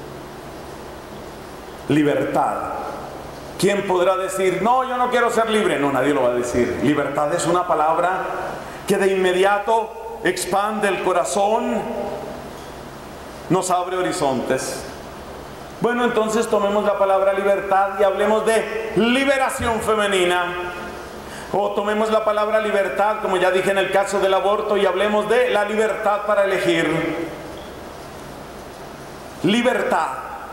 Libertad. ¿Quién podrá decir, no, yo no quiero ser libre? No, nadie lo va a decir. Libertad es una palabra que de inmediato expande el corazón, nos abre horizontes. Bueno, entonces tomemos la palabra libertad y hablemos de liberación femenina. O tomemos la palabra libertad, como ya dije en el caso del aborto, y hablemos de la libertad para elegir. Libertad.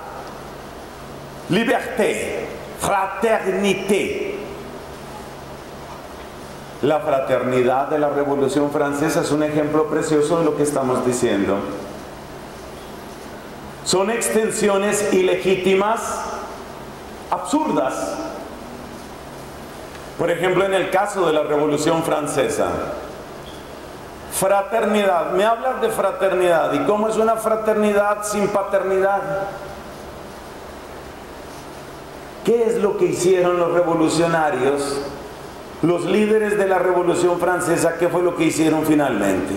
Liberté. Fraternité. La fraternidad de la Revolución Francesa es un ejemplo precioso de lo que estamos diciendo. Son extensiones ilegítimas, absurdas. Por ejemplo, en el caso de la Revolución Francesa, fraternidad. Me hablas de fraternidad. ¿Y cómo es una fraternidad sin paternidad? ¿Qué es lo que hicieron los revolucionarios, los líderes de la Revolución Francesa? ¿Qué fue lo que hicieron finalmente?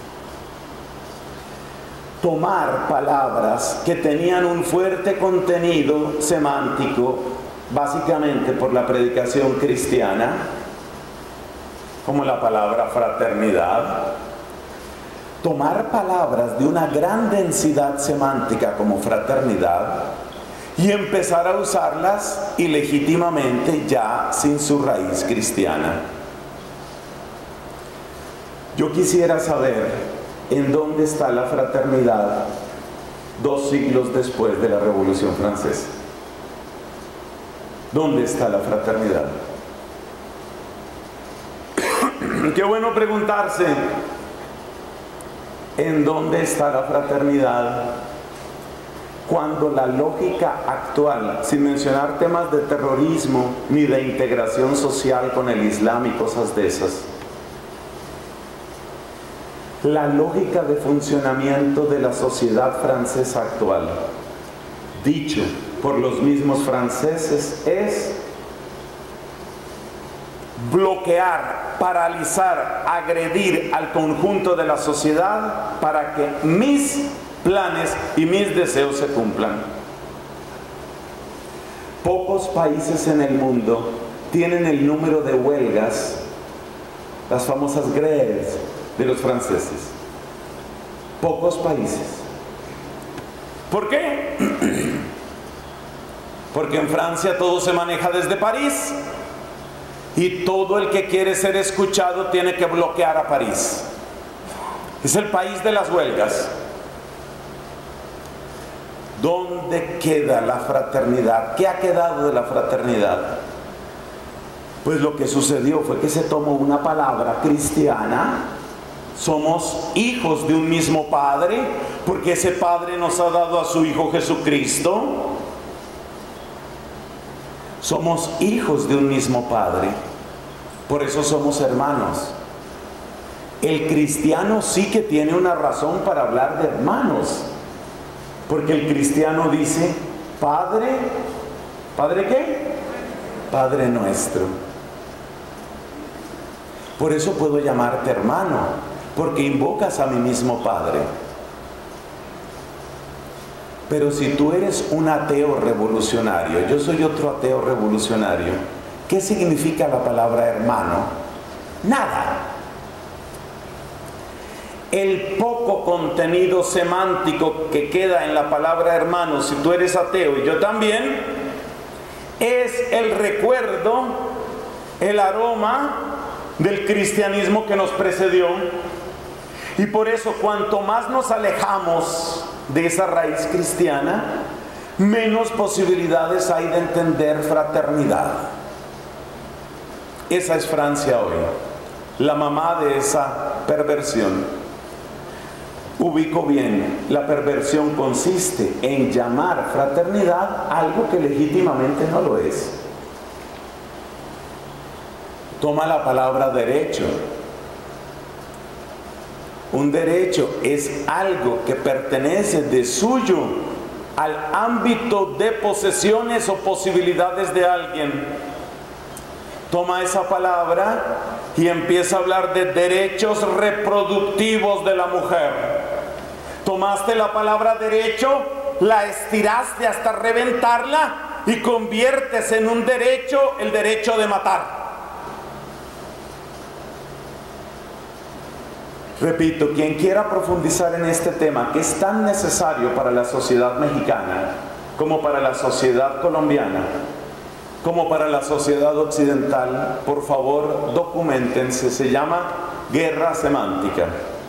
Tomar palabras que tenían un fuerte contenido semántico, básicamente por la predicación cristiana, como la palabra fraternidad, tomar palabras de una gran densidad semántica como fraternidad y empezar a usarlas ilegítimamente ya sin su raíz cristiana. Yo quisiera saber en dónde está la fraternidad dos siglos después de la Revolución Francesa. ¿Dónde está la fraternidad? Qué bueno preguntarse, ¿en dónde está la fraternidad? Cuando la lógica actual, sin mencionar temas de terrorismo ni de integración social con el Islam y cosas de esas, la lógica de funcionamiento de la sociedad francesa actual, dicho por los mismos franceses, es bloquear, paralizar, agredir al conjunto de la sociedad para que mis planes y mis deseos se cumplan. Pocos países en el mundo tienen el número de huelgas, las famosas grèves de los franceses. Pocos países. ¿Por qué? Porque en Francia todo se maneja desde París y todo el que quiere ser escuchado tiene que bloquear a París. Es el país de las huelgas. ¿Dónde queda la fraternidad? ¿Qué ha quedado de la fraternidad? Pues lo que sucedió fue que se tomó una palabra cristiana. Somos hijos de un mismo Padre, porque ese Padre nos ha dado a su Hijo Jesucristo. Somos hijos de un mismo Padre, por eso somos hermanos. El cristiano sí que tiene una razón para hablar de hermanos, porque el cristiano dice, Padre, ¿Padre qué? Padre nuestro. Por eso puedo llamarte hermano, porque invocas a mi mismo Padre. Pero si tú eres un ateo revolucionario, yo soy otro ateo revolucionario, ¿qué significa la palabra hermano? Nada. El poco contenido semántico que queda en la palabra hermano, si tú eres ateo y yo también, es el recuerdo, el aroma del cristianismo que nos precedió. Y por eso, cuanto más nos alejamos de esa raíz cristiana, menos posibilidades hay de entender fraternidad. Esa es Francia hoy, la mamá de esa perversión. Ubico bien, la perversión consiste en llamar fraternidad algo que legítimamente no lo es. Toma la palabra derecho. Un derecho es algo que pertenece de suyo al ámbito de posesiones o posibilidades de alguien. Toma esa palabra y empieza a hablar de derechos reproductivos de la mujer. Tomaste la palabra derecho, la estiraste hasta reventarla y conviertes en un derecho el derecho de matar. Repito, quien quiera profundizar en este tema, que es tan necesario para la sociedad mexicana, como para la sociedad colombiana, como para la sociedad occidental, por favor, documentense. Se llama guerra semántica.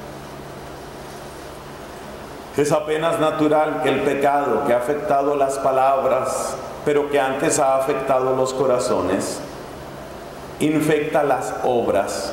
Es apenas natural que el pecado que ha afectado las palabras, pero que antes ha afectado los corazones, infecta las obras.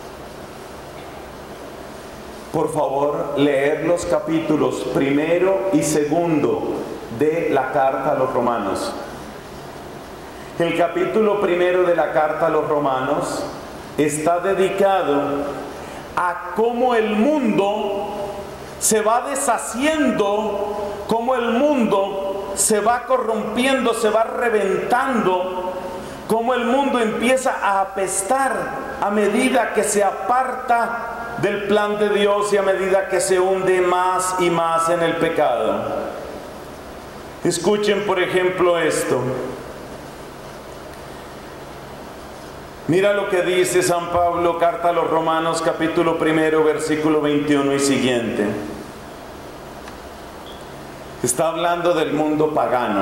Por favor, leer los capítulos primero y segundo de la carta a los romanos. El capítulo primero de la carta a los romanos está dedicado a cómo el mundo se va deshaciendo, cómo el mundo se va corrompiendo, se va reventando, cómo el mundo empieza a apestar a medida que se aparta del plan de Dios y a medida que se hunde más y más en el pecado. Escuchen, por ejemplo, esto. Mira lo que dice San Pablo, carta a los Romanos, capítulo primero, versículo veintiuno y siguiente. Está hablando del mundo pagano.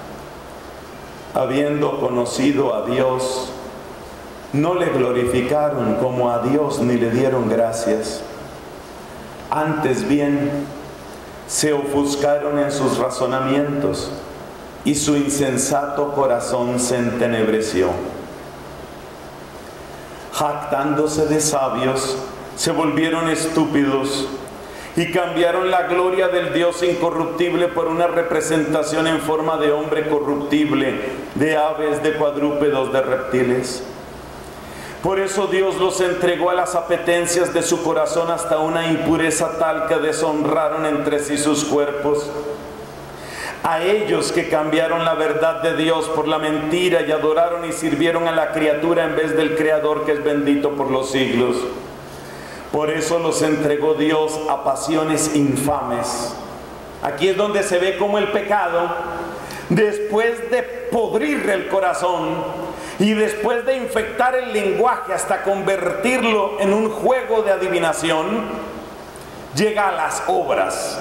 Habiendo conocido a Dios, no le glorificaron como a Dios ni le dieron gracias. Antes bien, se ofuscaron en sus razonamientos y su insensato corazón se entenebreció. Jactándose de sabios, se volvieron estúpidos y cambiaron la gloria del Dios incorruptible por una representación en forma de hombre corruptible, de aves, de cuadrúpedos, de reptiles. Por eso Dios los entregó a las apetencias de su corazón hasta una impureza tal que deshonraron entre sí sus cuerpos. A ellos que cambiaron la verdad de Dios por la mentira y adoraron y sirvieron a la criatura en vez del Creador, que es bendito por los siglos. Por eso los entregó Dios a pasiones infames. Aquí es donde se ve cómo el pecado, después de podrir el corazón y después de infectar el lenguaje hasta convertirlo en un juego de adivinación, llega a las obras.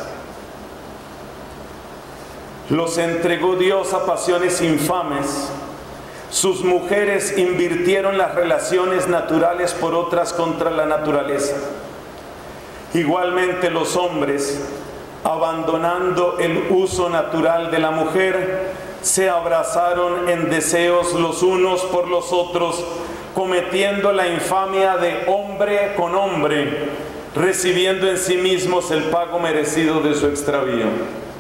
Los entregó Dios a pasiones infames. Sus mujeres invirtieron las relaciones naturales por otras contra la naturaleza. Igualmente los hombres, abandonando el uso natural de la mujer, se abrazaron en deseos los unos por los otros, cometiendo la infamia de hombre con hombre, recibiendo en sí mismos el pago merecido de su extravío.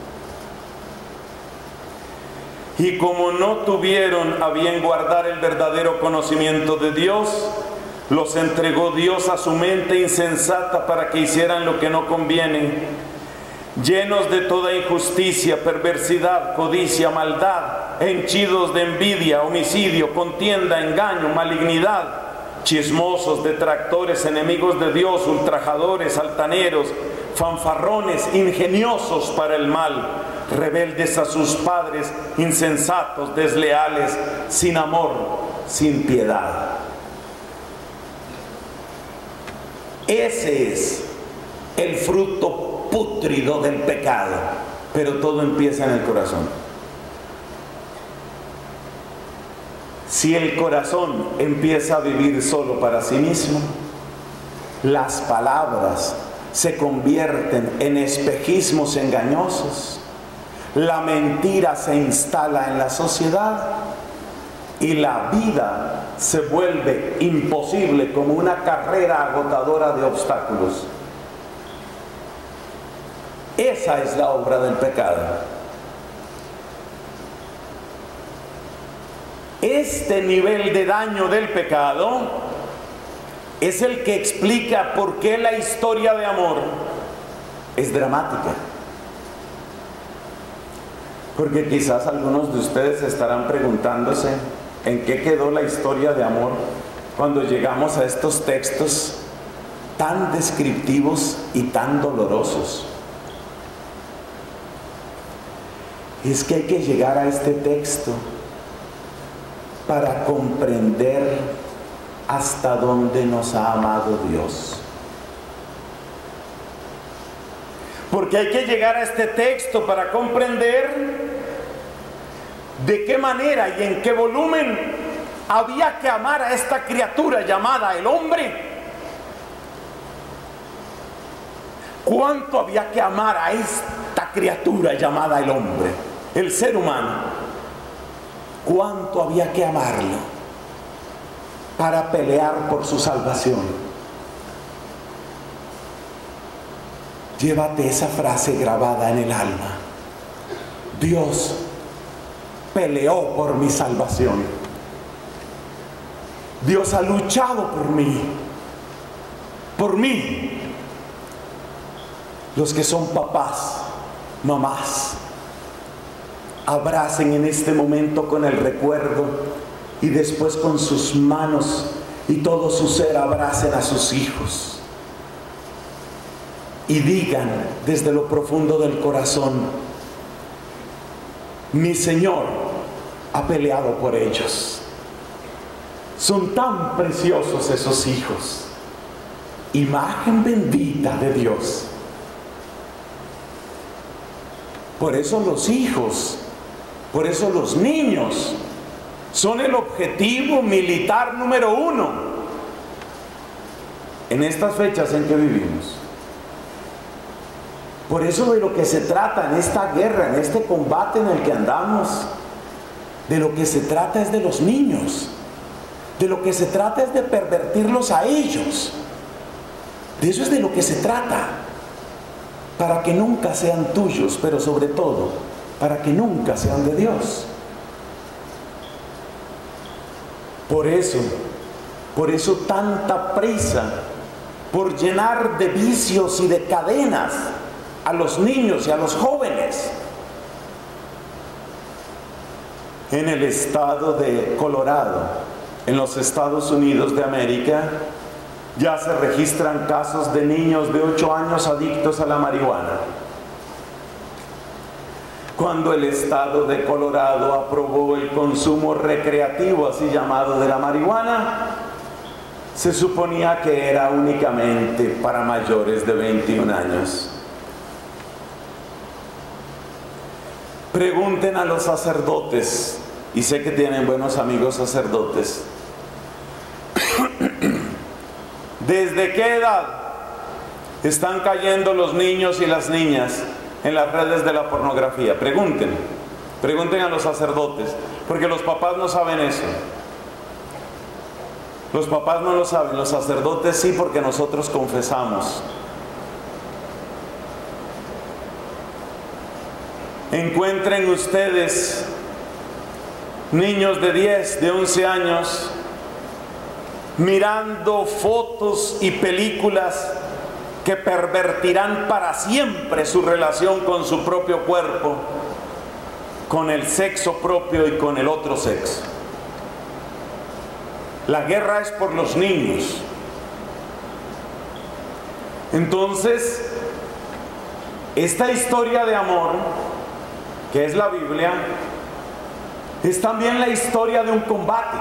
Y como no tuvieron a bien guardar el verdadero conocimiento de Dios, los entregó Dios a su mente insensata para que hicieran lo que no conviene, llenos de toda injusticia, perversidad, codicia, maldad, henchidos de envidia, homicidio, contienda, engaño, malignidad, chismosos, detractores, enemigos de Dios, ultrajadores, altaneros, fanfarrones, ingeniosos para el mal, rebeldes a sus padres, insensatos, desleales, sin amor, sin piedad. Ese es el fruto pútrido del pecado, pero todo empieza en el corazón. Si el corazón empieza a vivir solo para sí mismo, las palabras se convierten en espejismos engañosos, la mentira se instala en la sociedad y la vida se vuelve imposible como una carrera agotadora de obstáculos. Esa es la obra del pecado. Este nivel de daño del pecado es el que explica por qué la historia de amor es dramática. Porque quizás algunos de ustedes estarán preguntándose en qué quedó la historia de amor cuando llegamos a estos textos tan descriptivos y tan dolorosos. Es que hay que llegar a este texto para comprender hasta dónde nos ha amado Dios. Porque hay que llegar a este texto para comprender de qué manera y en qué volumen había que amar a esta criatura llamada el hombre. ¿Cuánto había que amar a esta criatura llamada el hombre, el ser humano? ¿Cuánto había que amarlo para pelear por su salvación? Llévate esa frase grabada en el alma. Dios peleó por mi salvación. Dios ha luchado por mí. Por mí. Los que son papás, mamás, abracen en este momento con el recuerdo y después con sus manos y todo su ser abracen a sus hijos y digan desde lo profundo del corazón: mi Señor ha peleado por ellos. Son tan preciosos esos hijos, imagen bendita de Dios. Por eso los hijos, por eso los niños son el objetivo militar número uno en estas fechas en que vivimos. Por eso de lo que se trata en esta guerra, en este combate en el que andamos, de lo que se trata es de los niños. De lo que se trata es de pervertirlos a ellos. De eso es de lo que se trata. Para que nunca sean tuyos, pero sobre todo, para que nunca sean de Dios. Por eso, por eso tanta prisa por llenar de vicios y de cadenas a los niños y a los jóvenes. En el estado de Colorado, en los Estados Unidos de América, ya se registran casos de niños de ocho años adictos a la marihuana. Cuando el estado de Colorado aprobó el consumo recreativo, así llamado, de la marihuana, se suponía que era únicamente para mayores de veintiún años. Pregunten a los sacerdotes, y sé que tienen buenos amigos sacerdotes, ¿desde qué edad están cayendo los niños y las niñas en las redes de la pornografía? Pregunten, pregunten a los sacerdotes, porque los papás no saben eso. Los papás no lo saben, los sacerdotes sí, porque nosotros confesamos. Encuentren ustedes niños de diez, de once años mirando fotos y películas que pervertirán para siempre su relación con su propio cuerpo, con el sexo propio y con el otro sexo. La guerra es por los niños. Entonces, esta historia de amor, que es la Biblia, es también la historia de un combate.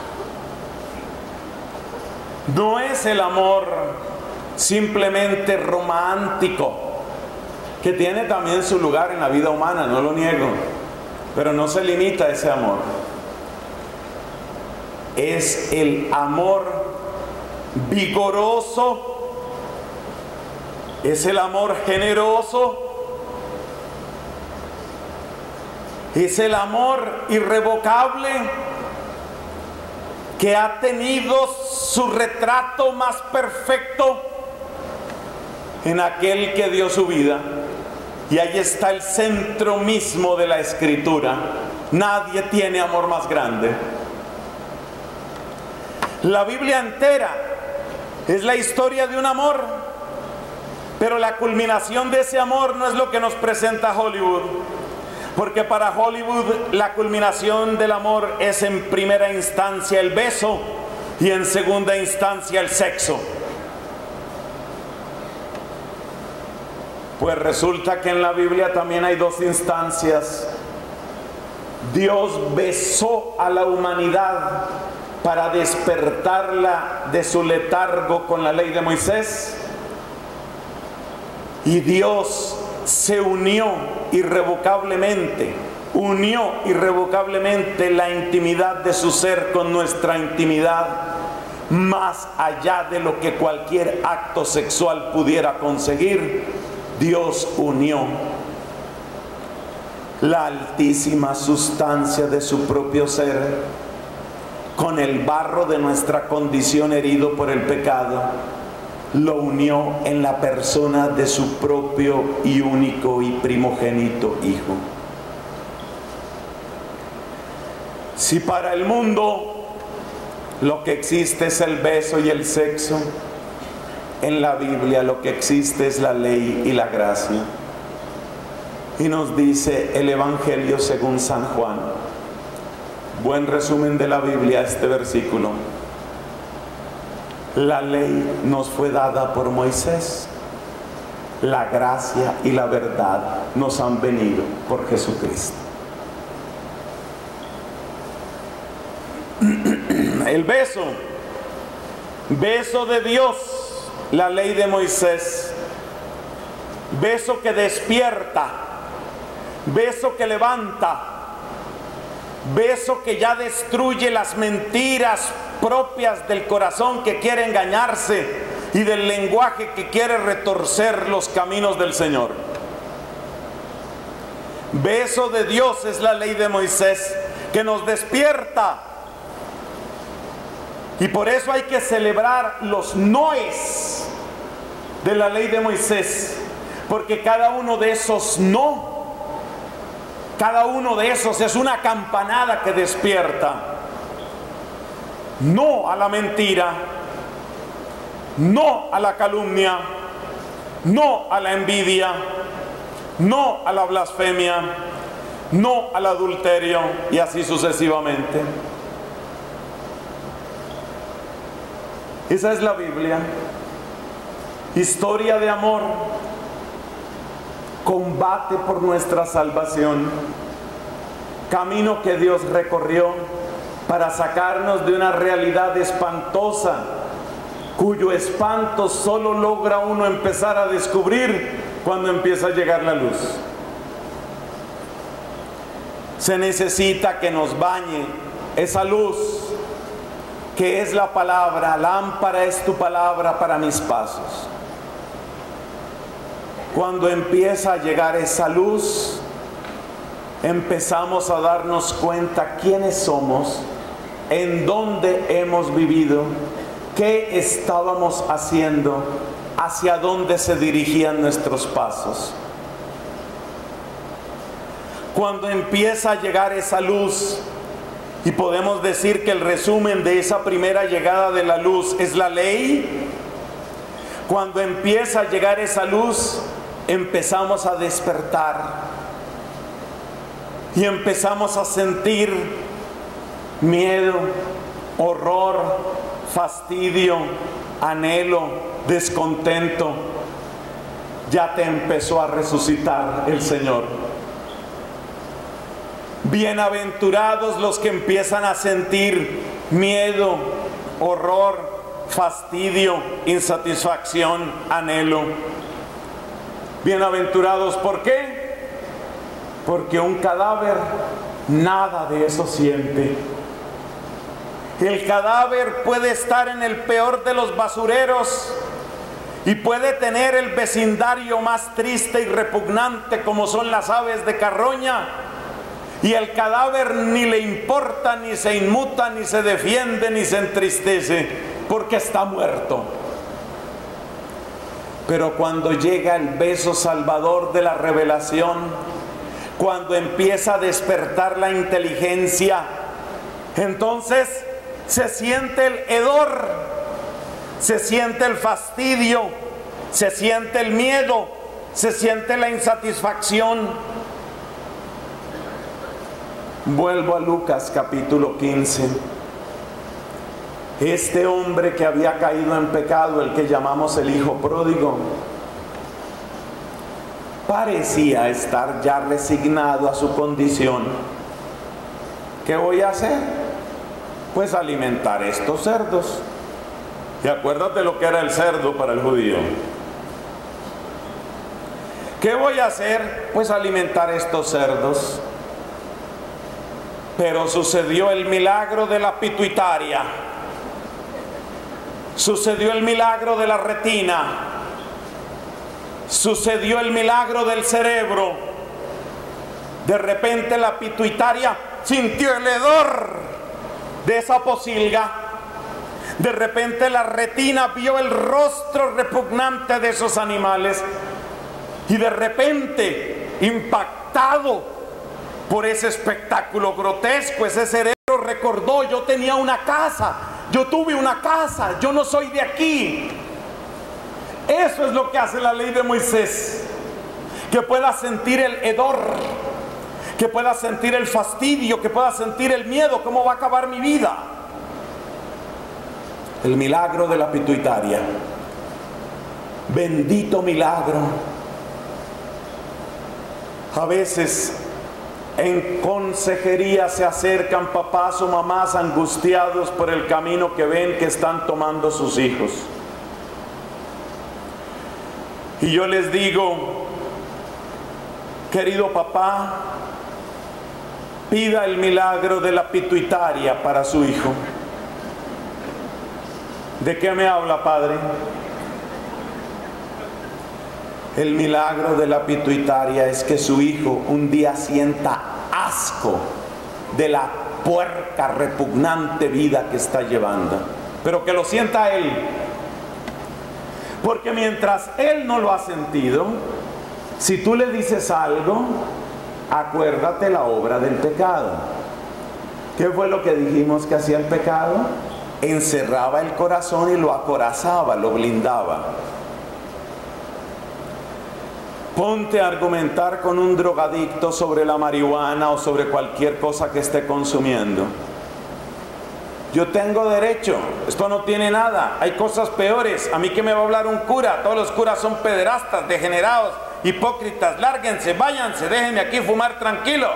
No es el amor simplemente romántico, que tiene también su lugar en la vida humana, no lo niego, pero no se limita a ese amor. es el amor vigoroso, es el amor generoso, es el amor irrevocable que ha tenido su retrato más perfecto en aquel que dio su vida. Y ahí está el centro mismo de la Escritura. Nadie tiene amor más grande. La Biblia entera es la historia de un amor, pero la culminación de ese amor no es lo que nos presenta Hollywood, porque para Hollywood la culminación del amor es en primera instancia el beso y en segunda instancia el sexo. Pues resulta que en la Biblia también hay dos instancias. Dios besó a la humanidad para despertarla de su letargo con la ley de Moisés, y Dios se unió irrevocablemente, unió irrevocablemente la intimidad de su ser con nuestra intimidad, más allá de lo que cualquier acto sexual pudiera conseguir. Dios unió la altísima sustancia de su propio ser con el barro de nuestra condición herido por el pecado. Lo unió en la persona de su propio y único y primogénito Hijo. Si para el mundo lo que existe es el beso y el sexo, en la Biblia lo que existe es la ley y la gracia. Y nos dice el Evangelio según San Juan, buen resumen de la Biblia este versículo: la ley nos fue dada por Moisés, la gracia y la verdad nos han venido por Jesucristo. El beso, beso de Dios, la ley de Moisés, beso que despierta, beso que levanta, beso que ya destruye las mentiras propias del corazón que quiere engañarse y del lenguaje que quiere retorcer los caminos del Señor. Beso de Dios es la ley de Moisés que nos despierta. Y por eso hay que celebrar los noes de la ley de Moisés, porque cada uno de esos no, cada uno de esos es una campanada que despierta. No a la mentira, no a la calumnia, no a la envidia, no a la blasfemia, no al adulterio, y así sucesivamente. Esa es la Biblia. Historia de amor, combate por nuestra salvación, camino que Dios recorrió para sacarnos de una realidad espantosa, cuyo espanto solo logra uno empezar a descubrir cuando empieza a llegar la luz. Se necesita que nos bañe esa luz que es la palabra. Lámpara es tu palabra para mis pasos. Cuando empieza a llegar esa luz, empezamos a darnos cuenta quiénes somos, en dónde hemos vivido, qué estábamos haciendo, hacia dónde se dirigían nuestros pasos. Cuando empieza a llegar esa luz, y podemos decir que el resumen de esa primera llegada de la luz es la ley, cuando empieza a llegar esa luz, empezamos a despertar y empezamos a sentir miedo, horror, fastidio, anhelo, descontento. Ya te empezó a resucitar el Señor. Bienaventurados los que empiezan a sentir miedo, horror, fastidio, insatisfacción, anhelo. Bienaventurados, ¿por qué? Porque un cadáver nada de eso siente. El cadáver puede estar en el peor de los basureros y puede tener el vecindario más triste y repugnante como son las aves de carroña, y el cadáver ni le importa, ni se inmuta, ni se defiende, ni se entristece, porque está muerto. Pero cuando llega el beso salvador de la revelación, cuando empieza a despertar la inteligencia, entonces se siente el hedor, se siente el fastidio, se siente el miedo, se siente la insatisfacción. Vuelvo a Lucas capítulo quince. Este hombre que había caído en pecado, el que llamamos el hijo pródigo, parecía estar ya resignado a su condición. ¿Qué voy a hacer? Pues alimentar estos cerdos. Y acuérdate lo que era el cerdo para el judío. ¿Qué voy a hacer? Pues alimentar estos cerdos. Pero sucedió el milagro de la pituitaria. Sucedió el milagro de la retina. Sucedió el milagro del cerebro. De repente la pituitaria sintió el hedor de esa pocilga. De repente la retina vio el rostro repugnante de esos animales. Y de repente, impactado por ese espectáculo grotesco, ese cerebro recordó: yo tenía una casa, yo tuve una casa, yo no soy de aquí. Eso es lo que hace la ley de Moisés, que pueda sentir el hedor, que pueda sentir el fastidio, que pueda sentir el miedo. ¿Cómo va a acabar mi vida? El milagro de la pituitaria. Bendito milagro. A veces en consejería se acercan papás o mamás angustiados por el camino que ven que están tomando sus hijos. Y yo les digo: querido papá, pida el milagro de la pituitaria para su hijo. ¿De qué me habla, padre? El milagro de la pituitaria es que su hijo un día sienta asco de la puerca, repugnante vida que está llevando, pero que lo sienta él. Porque mientras él no lo ha sentido, si tú le dices algo, acuérdate la obra del pecado. ¿Qué fue lo que dijimos que hacía el pecado? Encerraba el corazón y lo acorazaba, lo blindaba. Ponte a argumentar con un drogadicto sobre la marihuana o sobre cualquier cosa que esté consumiendo. Yo tengo derecho, esto no tiene nada, hay cosas peores. ¿A mí qué me va a hablar un cura? Todos los curas son pederastas, degenerados, hipócritas. Lárguense, váyanse, déjenme aquí fumar tranquilo.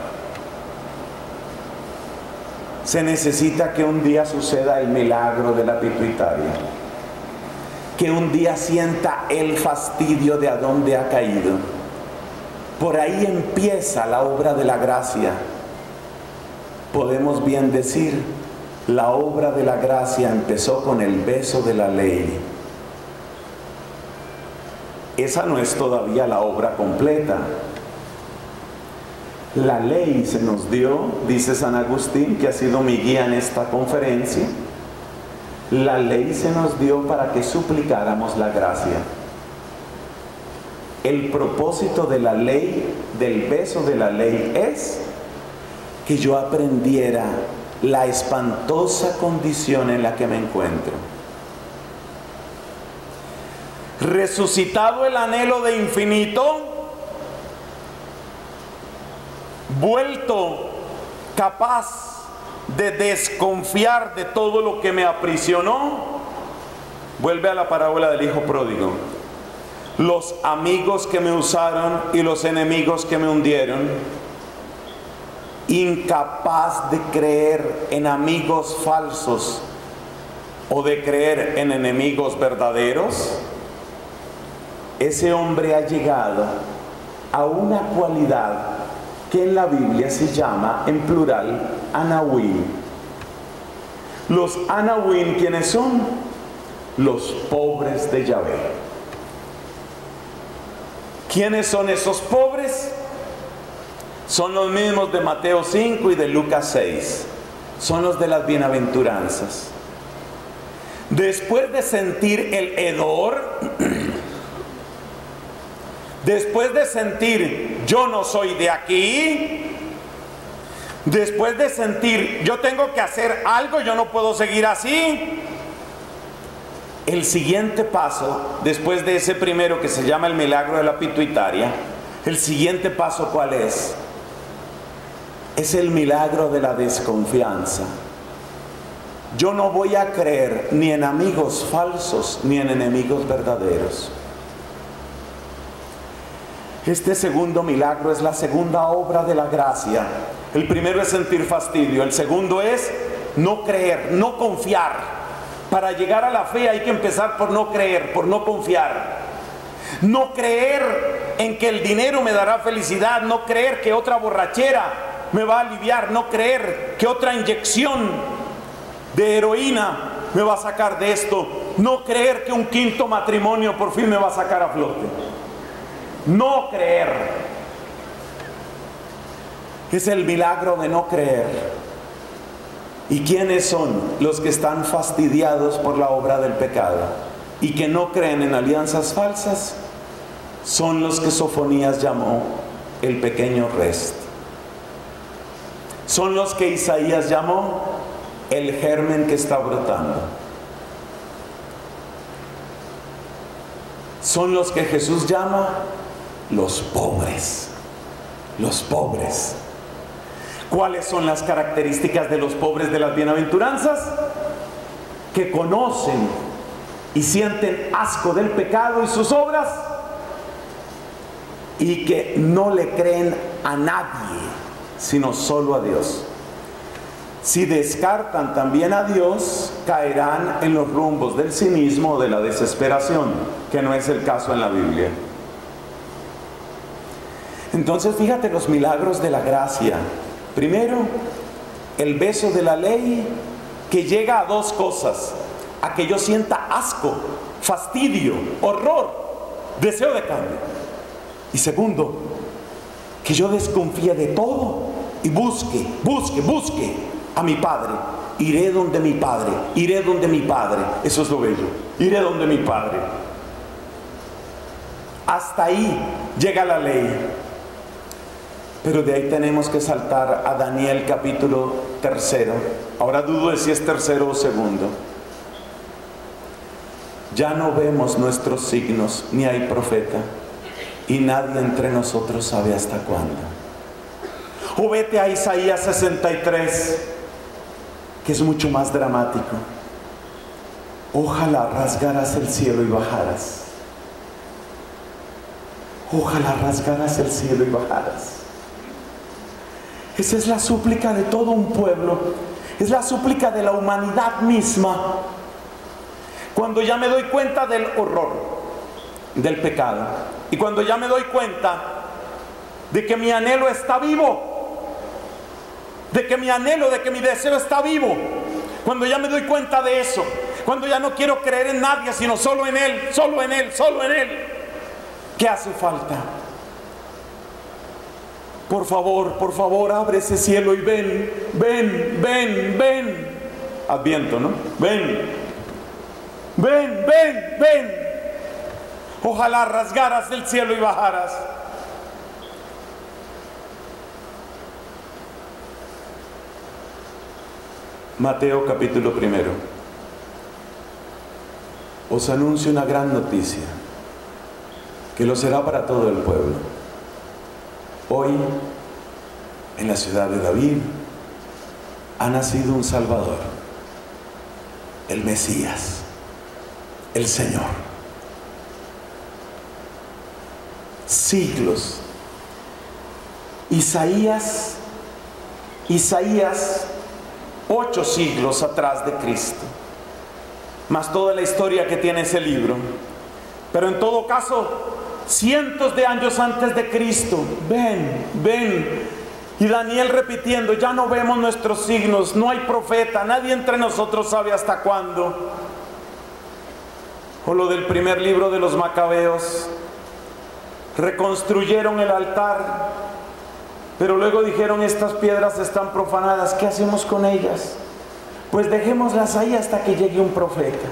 Se necesita que un día suceda el milagro de la pituitaria, que un día sienta el fastidio de a dónde ha caído. Por ahí empieza la obra de la gracia. Podemos bien decir, la obra de la gracia empezó con el beso de la ley. Esa no es todavía la obra completa. La ley se nos dio, dice San Agustín, que ha sido mi guía en esta conferencia. La ley se nos dio para que suplicáramos la gracia. El propósito de la ley, del beso de la ley, es que yo aprendiera la espantosa condición en la que me encuentro. Resucitado el anhelo de infinito, vuelto capaz de desconfiar de todo lo que me aprisionó, vuelve a la parábola del hijo pródigo. Los amigos que me usaron y los enemigos que me hundieron. Incapaz de creer en amigos falsos o de creer en enemigos verdaderos, ese hombre ha llegado a una cualidad que en la Biblia se llama, en plural, anahuim. Los Anahuim, ¿quiénes son? Los pobres de Yahvé. ¿Quiénes son esos pobres? Son los mismos de Mateo cinco y de Lucas seis. Son los de las bienaventuranzas. Después de sentir el hedor, después de sentir yo no soy de aquí, después de sentir yo tengo que hacer algo, yo no puedo seguir así, el siguiente paso, después de ese primero que se llama el milagro de la pituitaria, el siguiente paso ¿cuál es? Es el milagro de la desconfianza. Yo no voy a creer ni en amigos falsos ni en enemigos verdaderos. Este segundo milagro es la segunda obra de la gracia. El primero es sentir fastidio, el segundo es no creer, no confiar. Para llegar a la fe hay que empezar por no creer, por no confiar. No creer en que el dinero me dará felicidad, no creer que otra borrachera me va a aliviar, no creer que otra inyección de heroína me va a sacar de esto, no creer que un quinto matrimonio por fin me va a sacar a flote. No creer. Es el milagro de no creer. ¿Y quiénes son los que están fastidiados por la obra del pecado y que no creen en alianzas falsas? Son los que Sofonías llamó el pequeño resto. Son los que Isaías llamó el germen que está brotando. Son los que Jesús llama los pobres. Los pobres. ¿Cuáles son las características de los pobres de las bienaventuranzas? Que conocen y sienten asco del pecado y sus obras, y que no le creen a nadie, sino solo a Dios. Si descartan también a Dios, caerán en los rumbos del cinismo o de la desesperación, que no es el caso en la Biblia. Entonces fíjate los milagros de la gracia. Primero, el beso de la ley, que llega a dos cosas: a que yo sienta asco, fastidio, horror, deseo de cambio. Y segundo, que yo desconfíe de todo y busque, busque, busque a mi Padre. Iré donde mi Padre, iré donde mi Padre. Eso es lo bello. Iré donde mi Padre. Hasta ahí llega la ley. Pero de ahí tenemos que saltar a Daniel capítulo tercero. Ahora dudo de si es tercero o segundo. Ya no vemos nuestros signos, ni hay profeta, y nadie entre nosotros sabe hasta cuándo. O vete a Isaías sesenta y tres, que es mucho más dramático. Ojalá rasgaras el cielo y bajaras. Ojalá rasgaras el cielo y bajaras. Esa es la súplica de todo un pueblo. Es la súplica de la humanidad misma. Cuando ya me doy cuenta del horror del pecado, y cuando ya me doy cuenta de que mi anhelo está vivo, de que mi anhelo, de que mi deseo está vivo, cuando ya me doy cuenta de eso, cuando ya no quiero creer en nadie sino solo en Él, solo en Él, solo en Él, ¿qué hace falta? Por favor, por favor, abre ese cielo y ven, ven, ven, ven. Adviento, ¿no? Ven, ven, ven, ven. Ojalá rasgaras el cielo y bajaras. Mateo capítulo primero. Os anuncio una gran noticia, que lo será para todo el pueblo. Hoy, en la ciudad de David, ha nacido un Salvador, el Mesías, el Señor. Siglos. Isaías, Isaías, ocho siglos atrás de Cristo, más toda la historia que tiene ese libro. Pero en todo caso, cientos de años antes de Cristo, ven, ven, Y Daniel repitiendo, ya no vemos nuestros signos, no hay profeta, nadie entre nosotros sabe hasta cuándo. O lo del primer libro de los Macabeos, reconstruyeron el altar, pero luego dijeron, estas piedras están profanadas, ¿qué hacemos con ellas? Pues dejémoslas ahí hasta que llegue un profeta.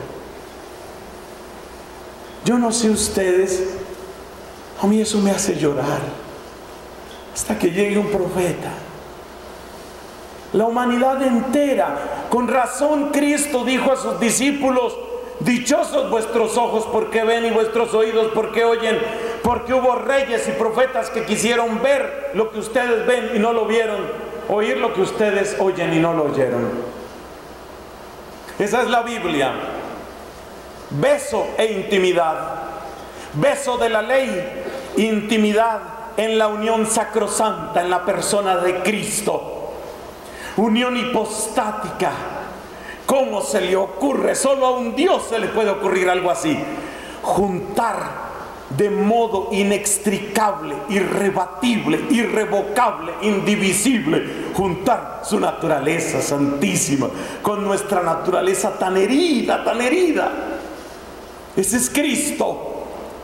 Yo no sé ustedes, a mí eso me hace llorar, hasta que llegue un profeta. La humanidad entera, con razón Cristo dijo a sus discípulos, dichosos vuestros ojos porque ven y vuestros oídos porque oyen, porque hubo reyes y profetas que quisieron ver lo que ustedes ven y no lo vieron, oír lo que ustedes oyen y no lo oyeron. Esa es la Biblia. Beso e intimidad. Beso de la ley, intimidad en la unión sacrosanta en la persona de Cristo. Unión hipostática. ¿Cómo se le ocurre? Solo a un Dios se le puede ocurrir algo así. Juntar de modo inextricable, irrebatible, irrevocable, indivisible, juntar su naturaleza santísima con nuestra naturaleza tan herida, tan herida. Ese es Cristo.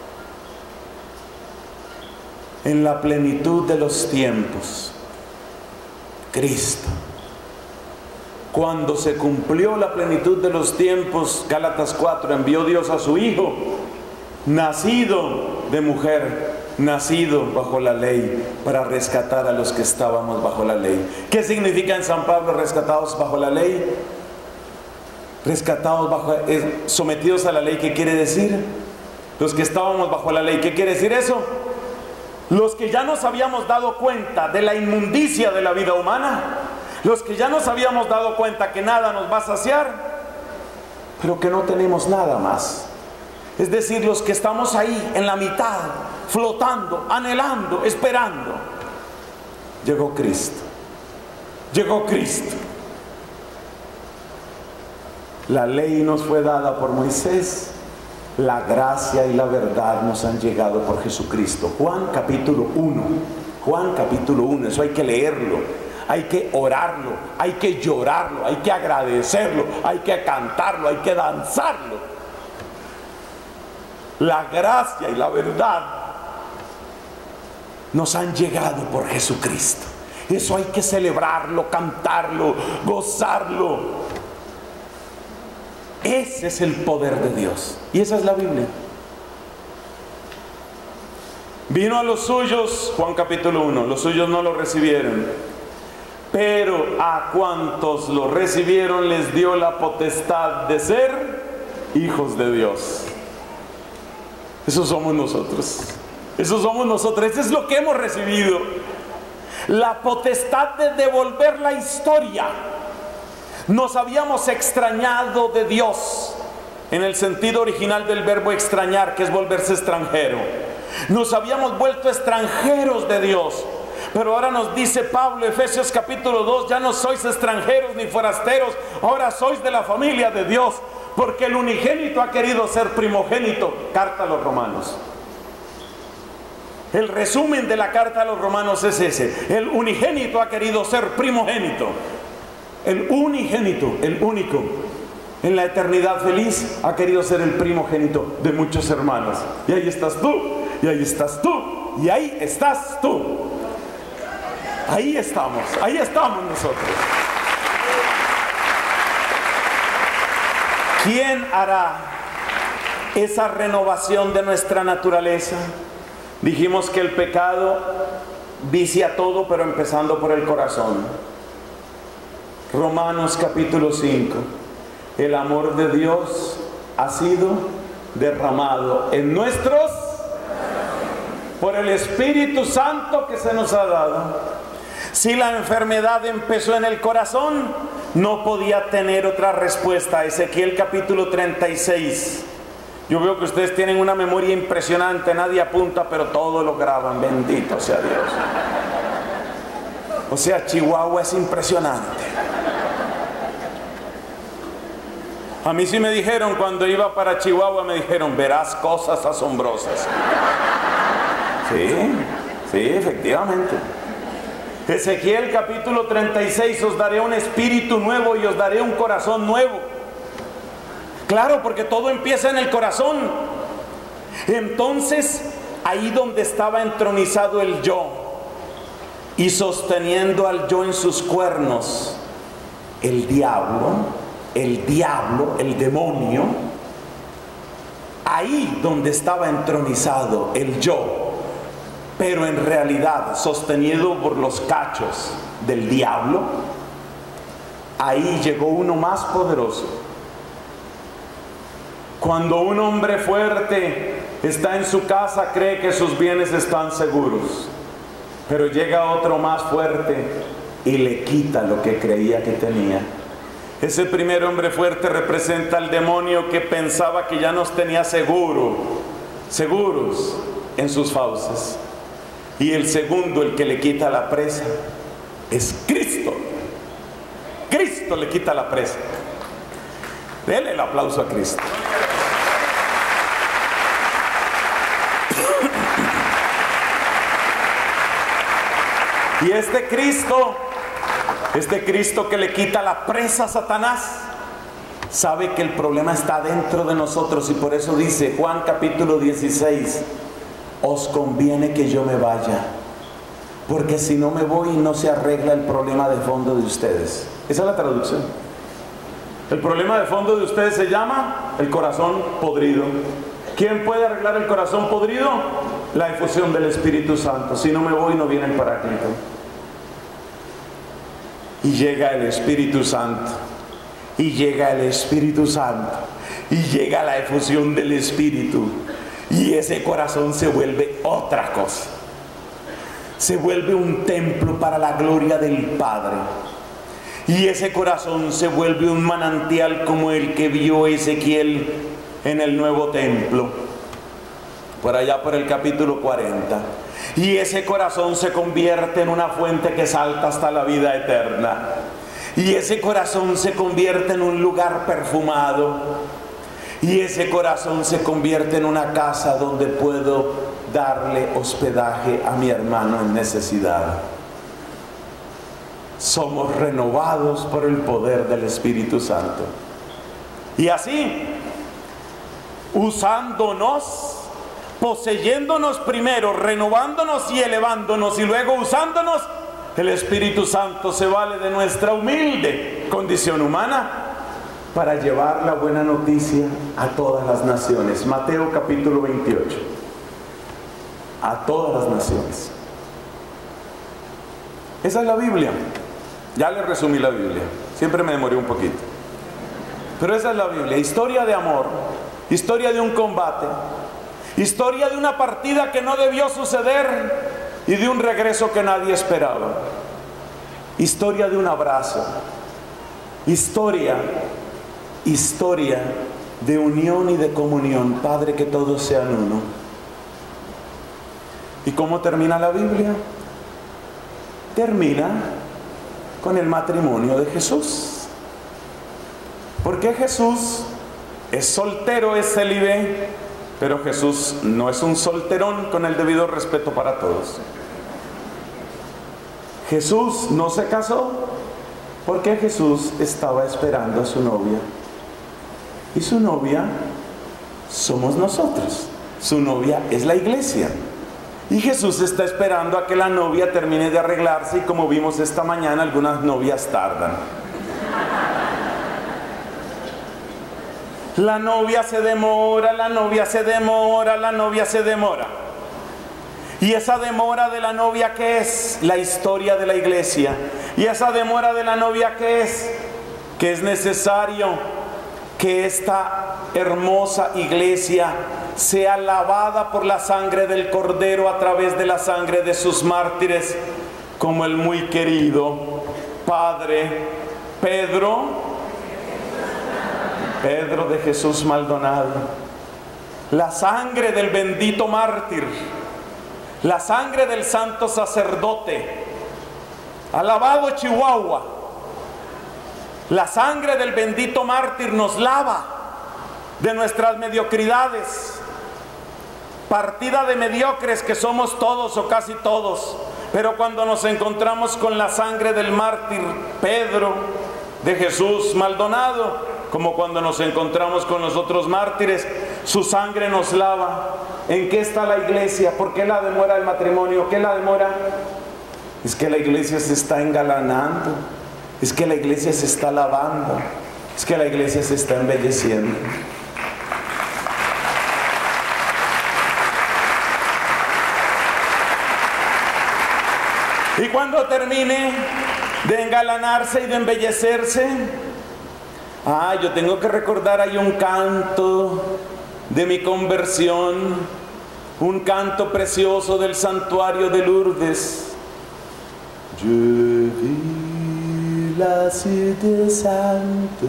En la plenitud de los tiempos, Cristo. Cuando se cumplió la plenitud de los tiempos, Gálatas cuatro, envió Dios a su Hijo, nacido de mujer, nacido bajo la ley, para rescatar a los que estábamos bajo la ley. ¿Qué significa en San Pablo rescatados bajo la ley? Rescatados bajo, eh, sometidos a la ley, ¿qué quiere decir? Los que estábamos bajo la ley, ¿qué quiere decir eso? Los que ya nos habíamos dado cuenta de la inmundicia de la vida humana, los que ya nos habíamos dado cuenta que nada nos va a saciar, pero que no tenemos nada más. Es decir, los que estamos ahí en la mitad, flotando, anhelando, esperando. Llegó Cristo. Llegó Cristo. La ley nos fue dada por Moisés. La gracia y la verdad nos han llegado por Jesucristo. Juan capítulo uno. Juan capítulo uno. Eso hay que leerlo. Hay que orarlo, hay que llorarlo, hay que agradecerlo, hay que cantarlo, hay que danzarlo. La gracia y la verdad nos han llegado por Jesucristo. Eso hay que celebrarlo, cantarlo, gozarlo. Ese es el poder de Dios. Y esa es la Biblia. Vino a los suyos, Juan capítulo uno, los suyos no lo recibieron. Pero a cuantos lo recibieron les dio la potestad de ser hijos de Dios. Esos somos nosotros. Esos somos nosotros. Eso es lo que hemos recibido. La potestad de devolver la historia. Nos habíamos extrañado de Dios en el sentido original del verbo extrañar, que es volverse extranjero. Nos habíamos vuelto extranjeros de Dios. Pero ahora nos dice Pablo, Efesios capítulo dos, ya no sois extranjeros ni forasteros, ahora sois de la familia de Dios, porque el unigénito ha querido ser primogénito. Carta a los Romanos. El resumen de la carta a los Romanos es ese: el unigénito ha querido ser primogénito. El unigénito, el único, en la eternidad feliz, ha querido ser el primogénito de muchos hermanos. Y ahí estás tú, y ahí estás tú, y ahí estás tú. Ahí estamos, ahí estamos nosotros. ¿Quién hará esa renovación de nuestra naturaleza? Dijimos que el pecado vicia todo, pero empezando por el corazón. Romanos capítulo cinco. El amor de Dios ha sido derramado en nuestros por el Espíritu Santo que se nos ha dado. Si la enfermedad empezó en el corazón, no podía tener otra respuesta. Ezequiel capítulo treinta y seis. Yo veo que ustedes tienen una memoria impresionante, nadie apunta, pero todo lo graban. Bendito sea Dios. O sea, Chihuahua es impresionante. A mí sí me dijeron, cuando iba para Chihuahua, me dijeron, verás cosas asombrosas. Sí, sí, efectivamente. Ezequiel capítulo treinta y seis, os daré un espíritu nuevo y os daré un corazón nuevo. Claro, porque todo empieza en el corazón. Entonces, ahí donde estaba entronizado el yo y sosteniendo al yo en sus cuernos, el diablo, el diablo, el demonio, ahí donde estaba entronizado el yo, pero en realidad sostenido por los cachos del diablo, ahí llegó uno más poderoso. Cuando un hombre fuerte está en su casa, cree que sus bienes están seguros, pero llega otro más fuerte y le quita lo que creía que tenía. Ese primer hombre fuerte representa al demonio que pensaba que ya nos tenía seguro, seguros en sus fauces. Y el segundo, el que le quita la presa, es Cristo. Cristo le quita la presa. Dele el aplauso a Cristo. Y este Cristo, este Cristo que le quita la presa a Satanás, sabe que el problema está dentro de nosotros, y por eso dice Juan capítulo dieciséis, os conviene que yo me vaya, porque si no me voy no se arregla el problema de fondo de ustedes. Esa es la traducción. El problema de fondo de ustedes se llama el corazón podrido. ¿Quién puede arreglar el corazón podrido? La efusión del Espíritu Santo. Si no me voy no viene el Paráclito. Y llega el Espíritu Santo, y llega el Espíritu Santo, y llega la efusión del Espíritu, y ese corazón se vuelve otra cosa. Se vuelve un templo para la gloria del Padre, y ese corazón se vuelve un manantial como el que vio Ezequiel en el nuevo templo, por allá por el capítulo cuarenta. Y ese corazón se convierte en una fuente que salta hasta la vida eterna. Y ese corazón se convierte en un lugar perfumado. Y ese corazón se convierte en una casa donde puedo darle hospedaje a mi hermano en necesidad. Somos renovados por el poder del Espíritu Santo. Y así, usándonos, poseyéndonos primero, renovándonos y elevándonos, y luego usándonos, el Espíritu Santo se vale de nuestra humilde condición humana para llevar la buena noticia a todas las naciones. Mateo capítulo veintiocho. A todas las naciones. Esa es la Biblia. Ya le resumí la Biblia. Siempre me demoré un poquito. Pero esa es la Biblia. Historia de amor. Historia de un combate. Historia de una partida que no debió suceder y de un regreso que nadie esperaba. Historia de un abrazo. Historia, historia de unión y de comunión. Padre, que todos sean uno. ¿Y cómo termina la Biblia? Termina con el matrimonio de Jesús. Porque Jesús es soltero, es célibe. Pero Jesús no es un solterón, con el debido respeto para todos. Jesús no se casó porque Jesús estaba esperando a su novia. Y su novia somos nosotros. Su novia es la iglesia. Y Jesús está esperando a que la novia termine de arreglarse, y como vimos esta mañana, algunas novias tardan. La novia se demora, la novia se demora, la novia se demora. Y esa demora de la novia, ¿qué es? La historia de la iglesia. Y esa demora de la novia, ¿qué es? Que es necesario que esta hermosa iglesia sea lavada por la sangre del Cordero a través de la sangre de sus mártires, como el muy querido Padre Pedro, Pedro de Jesús Maldonado. La sangre del bendito mártir, la sangre del santo sacerdote, alabado Chihuahua. La sangre del bendito mártir nos lava de nuestras mediocridades, partida de mediocres que somos todos o casi todos, Pero cuando nos encontramos con la sangre del mártir Pedro, de Jesús Maldonado, como cuando nos encontramos con los otros mártires, su sangre nos lava. ¿En qué está la iglesia? ¿Por qué la demora el matrimonio? ¿Qué la demora? Es que la iglesia se está engalanando, es que la iglesia se está lavando, es que la iglesia se está embelleciendo. Y cuando termine de engalanarse y de embellecerse, ah, yo tengo que recordar, hay un canto de mi conversión, un canto precioso del santuario de Lourdes. Je vis la cité sainte,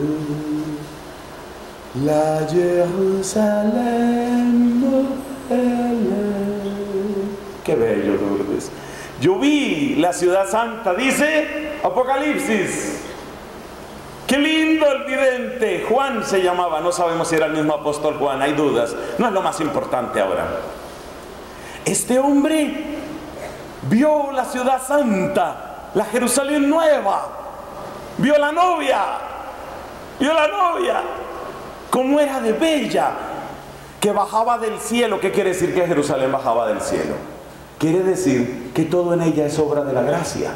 la Jerusalén nouvelle. Qué bello, Lourdes. Yo vi la ciudad santa, dice Apocalipsis. Qué lindo el vidente. Juan se llamaba, no sabemos si era el mismo apóstol Juan, hay dudas, no es lo más importante ahora. Este hombre vio la ciudad santa, la Jerusalén nueva, vio la novia, vio la novia, cómo era de bella, que bajaba del cielo. ¿Qué quiere decir que Jerusalén bajaba del cielo? Quiere decir que todo en ella es obra de la gracia.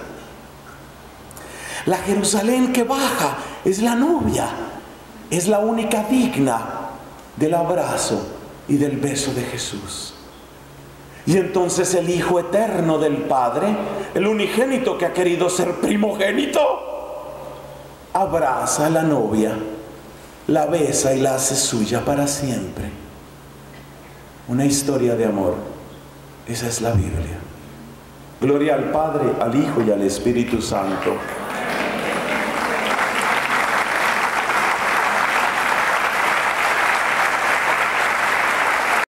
La Jerusalén que baja es la novia, es la única digna del abrazo y del beso de Jesús. Y entonces el Hijo eterno del Padre, el unigénito que ha querido ser primogénito, abraza a la novia, la besa y la hace suya para siempre. Una historia de amor. Esa es la Biblia. Gloria al Padre, al Hijo y al Espíritu Santo.